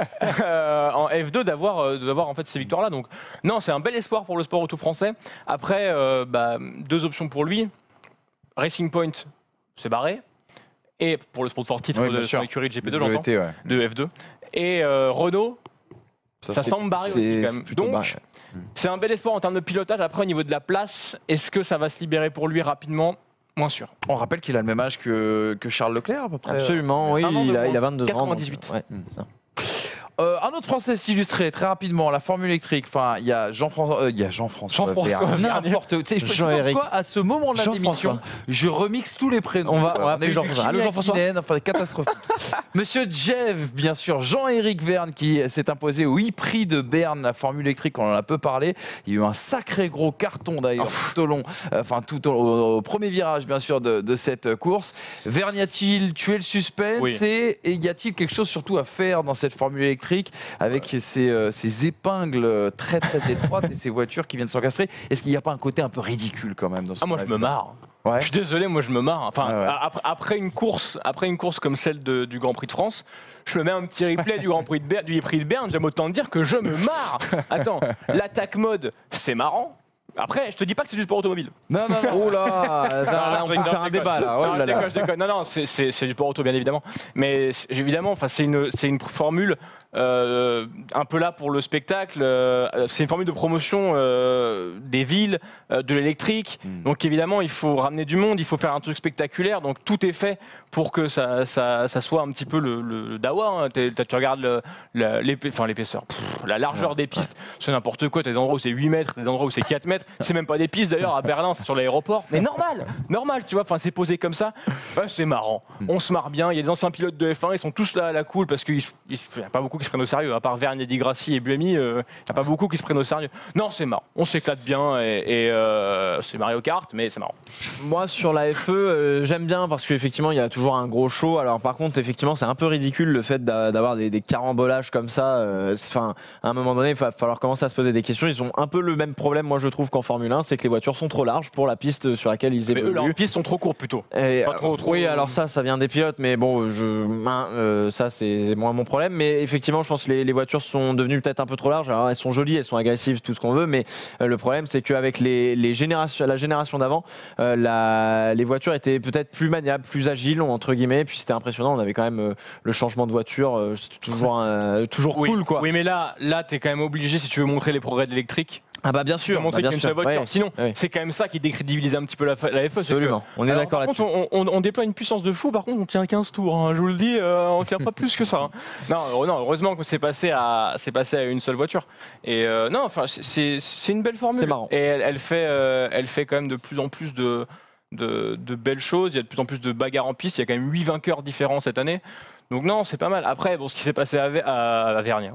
en F2 d'avoir en fait ces victoires-là. Donc non, c'est un bel espoir pour le sport auto français. Après, 2 options pour lui. Racing Point, c'est barré. Et pour le sponsor titre de son écurie de GP2, j'entends, de F2. Et Renault, ça semble barré aussi quand même. Donc, c'est un bel espoir en termes de pilotage. Après, au niveau de la place, est-ce que ça va se libérer pour lui rapidement ? Moins sûr. On rappelle qu'il a le même âge que Charles Leclerc à peu près. Absolument, oui, il a 22 ans. 98. Ouais. Un autre Français illustré très rapidement, la Formule électrique. Enfin, il y a Jean-François n'importe. Tu sais, je sais pas pourquoi à ce moment-là de l'émission, je remixe tous les prénoms. On va appeler Jean-François. Allô Jean-François. Enfin, catastrophique. Monsieur Jev, bien sûr, Jean-Éric Vergne qui s'est imposé au e-prix de Berne, la Formule électrique. On en a peu parlé. Il y a eu un sacré gros carton d'ailleurs tout au long, au premier virage bien sûr de cette course. Vergne a-t-il tué le suspense et y a-t-il quelque chose surtout à faire dans cette Formule électrique? Avec ces épingles très très étroites et ces voitures qui viennent s'encastrer. Est-ce qu'il n'y a pas un côté un peu ridicule quand même dans ce moi je me marre. Ouais. Je suis désolé, moi je me marre. Enfin, après une course comme celle du Grand Prix de France, je me mets un petit replay du Grand Prix de Berne, j'aime autant dire que je me marre. Attends, l'attaque mode, c'est marrant. Après, je te dis pas que c'est du sport automobile. Non. Oh là, on peut faire un débat là. Oh là là. Je déconne. Non, c'est du sport auto bien évidemment. Mais évidemment, c'est une formule un peu là pour le spectacle. C'est une formule de promotion des villes, de l'électrique. Donc évidemment, il faut ramener du monde, il faut faire un truc spectaculaire. Donc tout est fait pour que ça soit un petit peu le dawa. Hein. Tu regardes l'épaisseur, la largeur des pistes, c'est n'importe quoi. T'as des endroits où c'est 8 mètres, des endroits où c'est 4 mètres. C'est même pas des pistes d'ailleurs à Berlin, c'est sur l'aéroport. Mais normal, tu vois. Enfin, c'est posé comme ça. C'est marrant. On se marre bien. Il y a des anciens pilotes de F1, ils sont tous là à la cool parce qu'il n'y a pas beaucoup qui se prennent au sérieux. À part Vergne et Di Grassi et Buemi, il n'y a pas beaucoup qui se prennent au sérieux. Non, c'est marrant. On s'éclate bien et c'est Mario Kart, mais c'est marrant. Moi, sur la FE, j'aime bien parce qu'effectivement, il y a toujours un gros show. Alors, par contre, effectivement, c'est un peu ridicule le fait d'avoir des carambolages comme ça. Enfin, à un moment donné, il va falloir commencer à se poser des questions. Ils ont un peu le même problème, moi, je trouve, qu'en Formule 1, c'est que les voitures sont trop larges pour la piste sur laquelle ils évoluent. Mais eux, leurs pistes sont trop courtes plutôt. Oui, alors ça vient des pilotes, mais bon, ça c'est moins mon problème. Mais effectivement, je pense que les voitures sont devenues peut-être un peu trop larges. Alors, elles sont jolies, elles sont agressives, tout ce qu'on veut, mais le problème, c'est qu'avec la génération d'avant, les voitures étaient peut-être plus maniables, plus agiles, entre guillemets. Puis c'était impressionnant. On avait quand même le changement de voiture, c'était toujours cool, quoi. Oui, mais là, t'es quand même obligé, si tu veux montrer les progrès de l'électrique. Ah bah bien sûr, montrer qu'il y a une seule voiture. Sinon, c'est quand même ça qui décrédibilise un petit peu la FE. Absolument, on est d'accord là-dessus. On déploie une puissance de fou, par contre on tient 15 tours, hein, je vous le dis, on tient pas plus que ça. Hein. Non, heureusement que c'est passé à une seule voiture. Et non, enfin c'est une belle formule. C'est marrant. Et elle fait quand même de plus en plus de belles choses, il y a de plus en plus de bagarres en piste, il y a quand même 8 vainqueurs différents cette année. Donc non, c'est pas mal. Après, ce qui s'est passé à Vergne.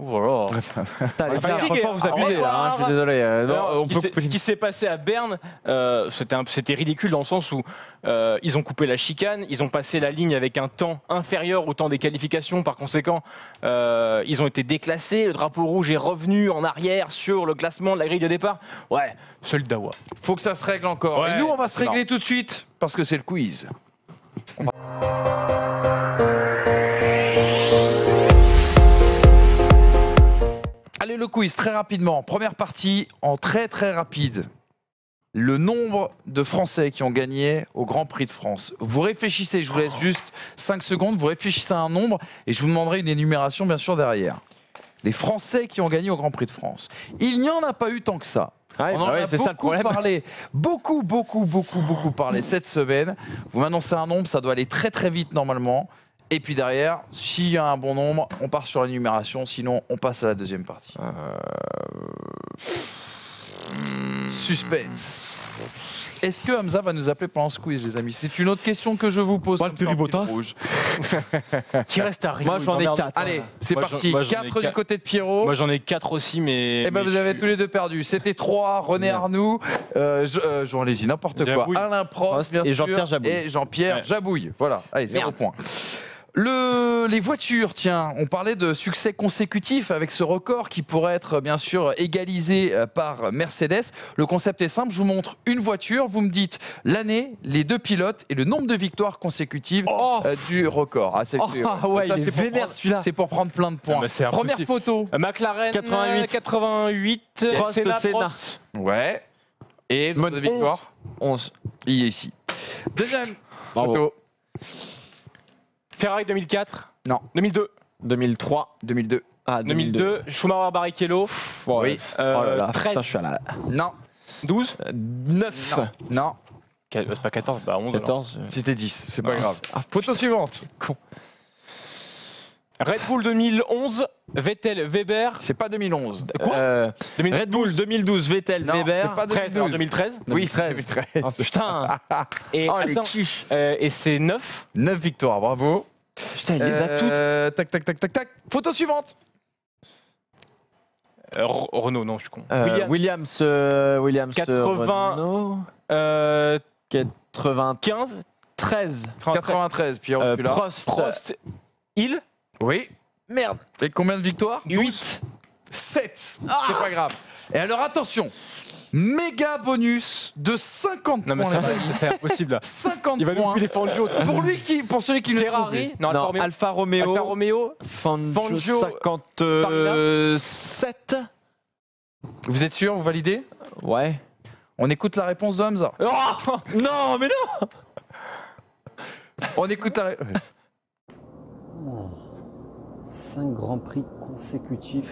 Franchement, vous abusez là. Je suis désolé. Ce qui s'est passé à Berne, c'était ridicule dans le sens où ils ont coupé la chicane, ils ont passé la ligne avec un temps inférieur au temps des qualifications. Par conséquent, ils ont été déclassés. Le drapeau rouge est revenu en arrière sur le classement de la grille de départ. Ouais, seul dawa. Faut que ça se règle encore. Ouais, et nous, on va se régler tout de suite parce que c'est le quiz. Allez, le quiz, très rapidement. Première partie, en très très rapide. Le nombre de Français qui ont gagné au Grand Prix de France. Vous réfléchissez, je vous laisse juste 5 secondes, vous réfléchissez à un nombre et je vous demanderai une énumération bien sûr derrière. Les Français qui ont gagné au Grand Prix de France. Il n'y en a pas eu tant que ça. Ouais, On en bah ouais, a c'est ça le beaucoup problème. parlé, beaucoup parlé cette semaine. Vous m'annoncez un nombre, ça doit aller très très vite normalement. Et puis derrière, s'il y a un bon nombre, on part sur la numération, sinon on passe à la deuxième partie. Suspense. Est-ce que Hamza va nous appeler pendant ce quiz, les amis? C'est une autre question que je vous pose. Valtteri comme ça, en fil Bottas. rouge. Qui reste à Rio? Moi, j'en ai 4. Allez, c'est Moi, parti. moi, j'en ai 4 du quatre. côté de Pierrot. Moi j'en ai 4 aussi, mais. Eh ben mais vous avez je tous les deux perdu. C'était 3, René Arnoux, Jean Lézy, n'importe quoi. Jabouille. Alain Prost, bien Et sûr, Jean-Pierre Jabouille. Et Jean-Pierre Ouais. Jabouille. Voilà, allez, 0 point. Les voitures, tiens, on parlait de succès consécutif avec ce record qui pourrait être bien sûr égalisé par Mercedes. Le concept est simple, je vous montre une voiture, vous me dites l'année, les 2 pilotes et le nombre de victoires consécutives du record. Ah, c'est ouais, il est pour vénère, prendre- celui-là. c'est pour prendre plein de points. Ah, bah, c'est Première impossible. photo. McLaren 88. 88 Prost, Senna, Senna. Prost. Ouais. Et le nombre de victoires 11. Il est ici. Deuxième Bravo. photo. Ferrari 2004. Non. 2002. 2003. 2002. Ah, 2002. Schumacher Barrichello. Oui. Oh là là, 13. putain, je suis à la... Non. 12. 9. Non. C'est pas 14, bah 11. alors. 14. C'était 10. C'est pas Non. grave. Photo suivante. Red Bull 2011. Vettel, Weber. C'est pas 2011. Quoi 2012. Red Bull 2012, Vettel, Non, Weber. c'est pas 13, alors 2012. 2013. Oui, c'est 2013. Oh, putain. Et, Oh, les attends, quiches. et c'est 9. 9 victoires, bravo. Putain, il les a toutes. Tac, tac, tac, tac, tac. Photo suivante. Renault, non, je suis con. Williams, 80. Renault. 15. 13. 93, Pierrot, tu l'as. Prost. Il. Oui. Merde. Et combien de victoires 8. 7. C'est pas grave. Et alors, attention. Méga bonus de 50 Non, mais points. ça, les amis. c'est impossible. 50 Il va nous points. filer Fangio. Pour celui qui le Ferrari. trouve. Non, Non, Alfa Romeo. Alfa Romeo. Alfa Romeo. Fangio. Fangio, 57. Vous êtes sûr, vous validez? Ouais. On écoute la réponse de Hamza. Oh non, mais non. On écoute la 5 grands prix consécutifs.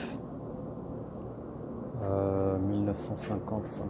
1950-51.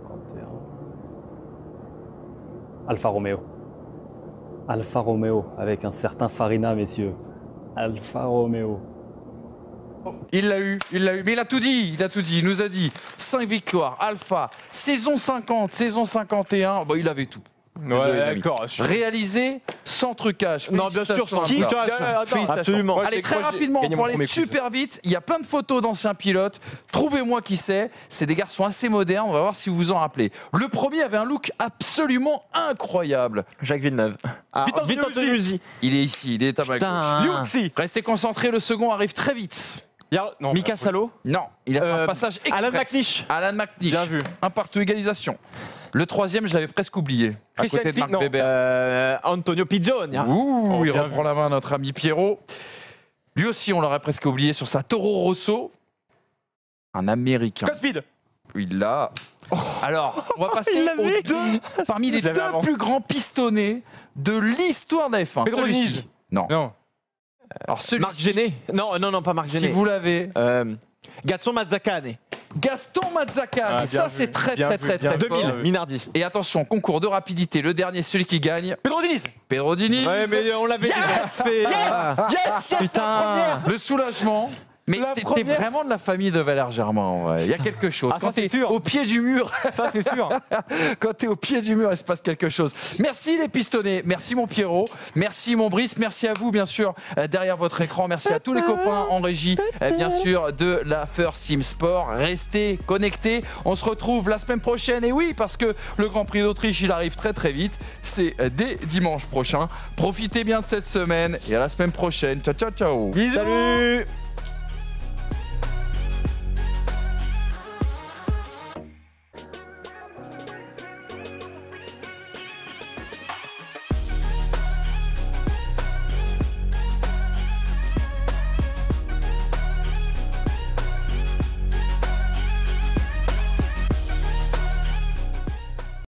Alfa Romeo. Alfa Romeo avec un certain Farina, messieurs. Alfa Romeo. Il l'a eu, mais il a tout dit, il nous a dit 5 victoires, Alpha, saison 50, saison 51, bon, il avait tout. Désolé, les Ouais, amis. d'accord. Réalisé sans trucage. Non, bien sûr, sans Félicitations, trucage. Hamza. Félicitations. Absolument. Moi, Allez, je très crois que j'ai rapidement, gagné pour mon aller premier quiz. super vite, il y a plein de photos d'anciens pilotes. Trouvez-moi qui c'est. C'est des garçons assez modernes. On va voir si vous vous en rappelez. Le premier avait un look absolument incroyable. Jacques Villeneuve. Ah, Vite Antonelli. Il est ici, il est à ma Putain. gauche. Liuzzi. Restez concentrés, le second arrive très vite. Non, Mika Salo. Non, il a fait un passage express. Alan McNish. Alan McNish. Bien vu. Un partout, égalisation. Le troisième, je l'avais presque oublié. À Christian côté de Marc Kling, non. Weber. Antonio Pizzoni. Ouh, il bien reprend la main, notre ami Pierrot. Lui aussi, on l'aurait presque oublié sur sa Toro Rosso. Un Américain. Godspeed. Il l'a. Alors, on va passer Il aux l'avait. deux, parmi les Je l'avais deux avant. plus grands pistonnés de l'histoire de la F1. Pedro Celui-ci. Diniz. Non. Non. Alors, celui-ci, Marc Gené. Non, pas Marc si Gené. vous l'avez, Gaston Mazzacane. Gaston Mazzacane. Ah, Et bien ça, vu. c'est très, Bien très, vu, très, bien très vu. fort. 2000, Minardi. Et attention, concours de rapidité. Le dernier, celui qui gagne. Pedro Diniz. Pedro Diniz. Ouais, mais on l'avait déjà fait. Yes. Putain. Le soulagement. Mais La t'es première. vraiment de la famille de Valère Germain, en vrai. Il y a quelque chose. Ah, ça, Quand c'est t'es sûr. au pied du mur, Ça, c'est sûr. quand t'es au pied du mur, il se passe quelque chose. Merci les pistonnés, merci mon Pierrot, merci mon Brice, merci à vous bien sûr derrière votre écran, merci à tous les copains en régie, bien sûr de la First Sim Sport. Restez connectés, on se retrouve la semaine prochaine. Et oui, parce que le Grand Prix d'Autriche, il arrive très très vite. C'est dès dimanche prochain. Profitez bien de cette semaine et à la semaine prochaine. Ciao ciao ciao. Bisous. Salut.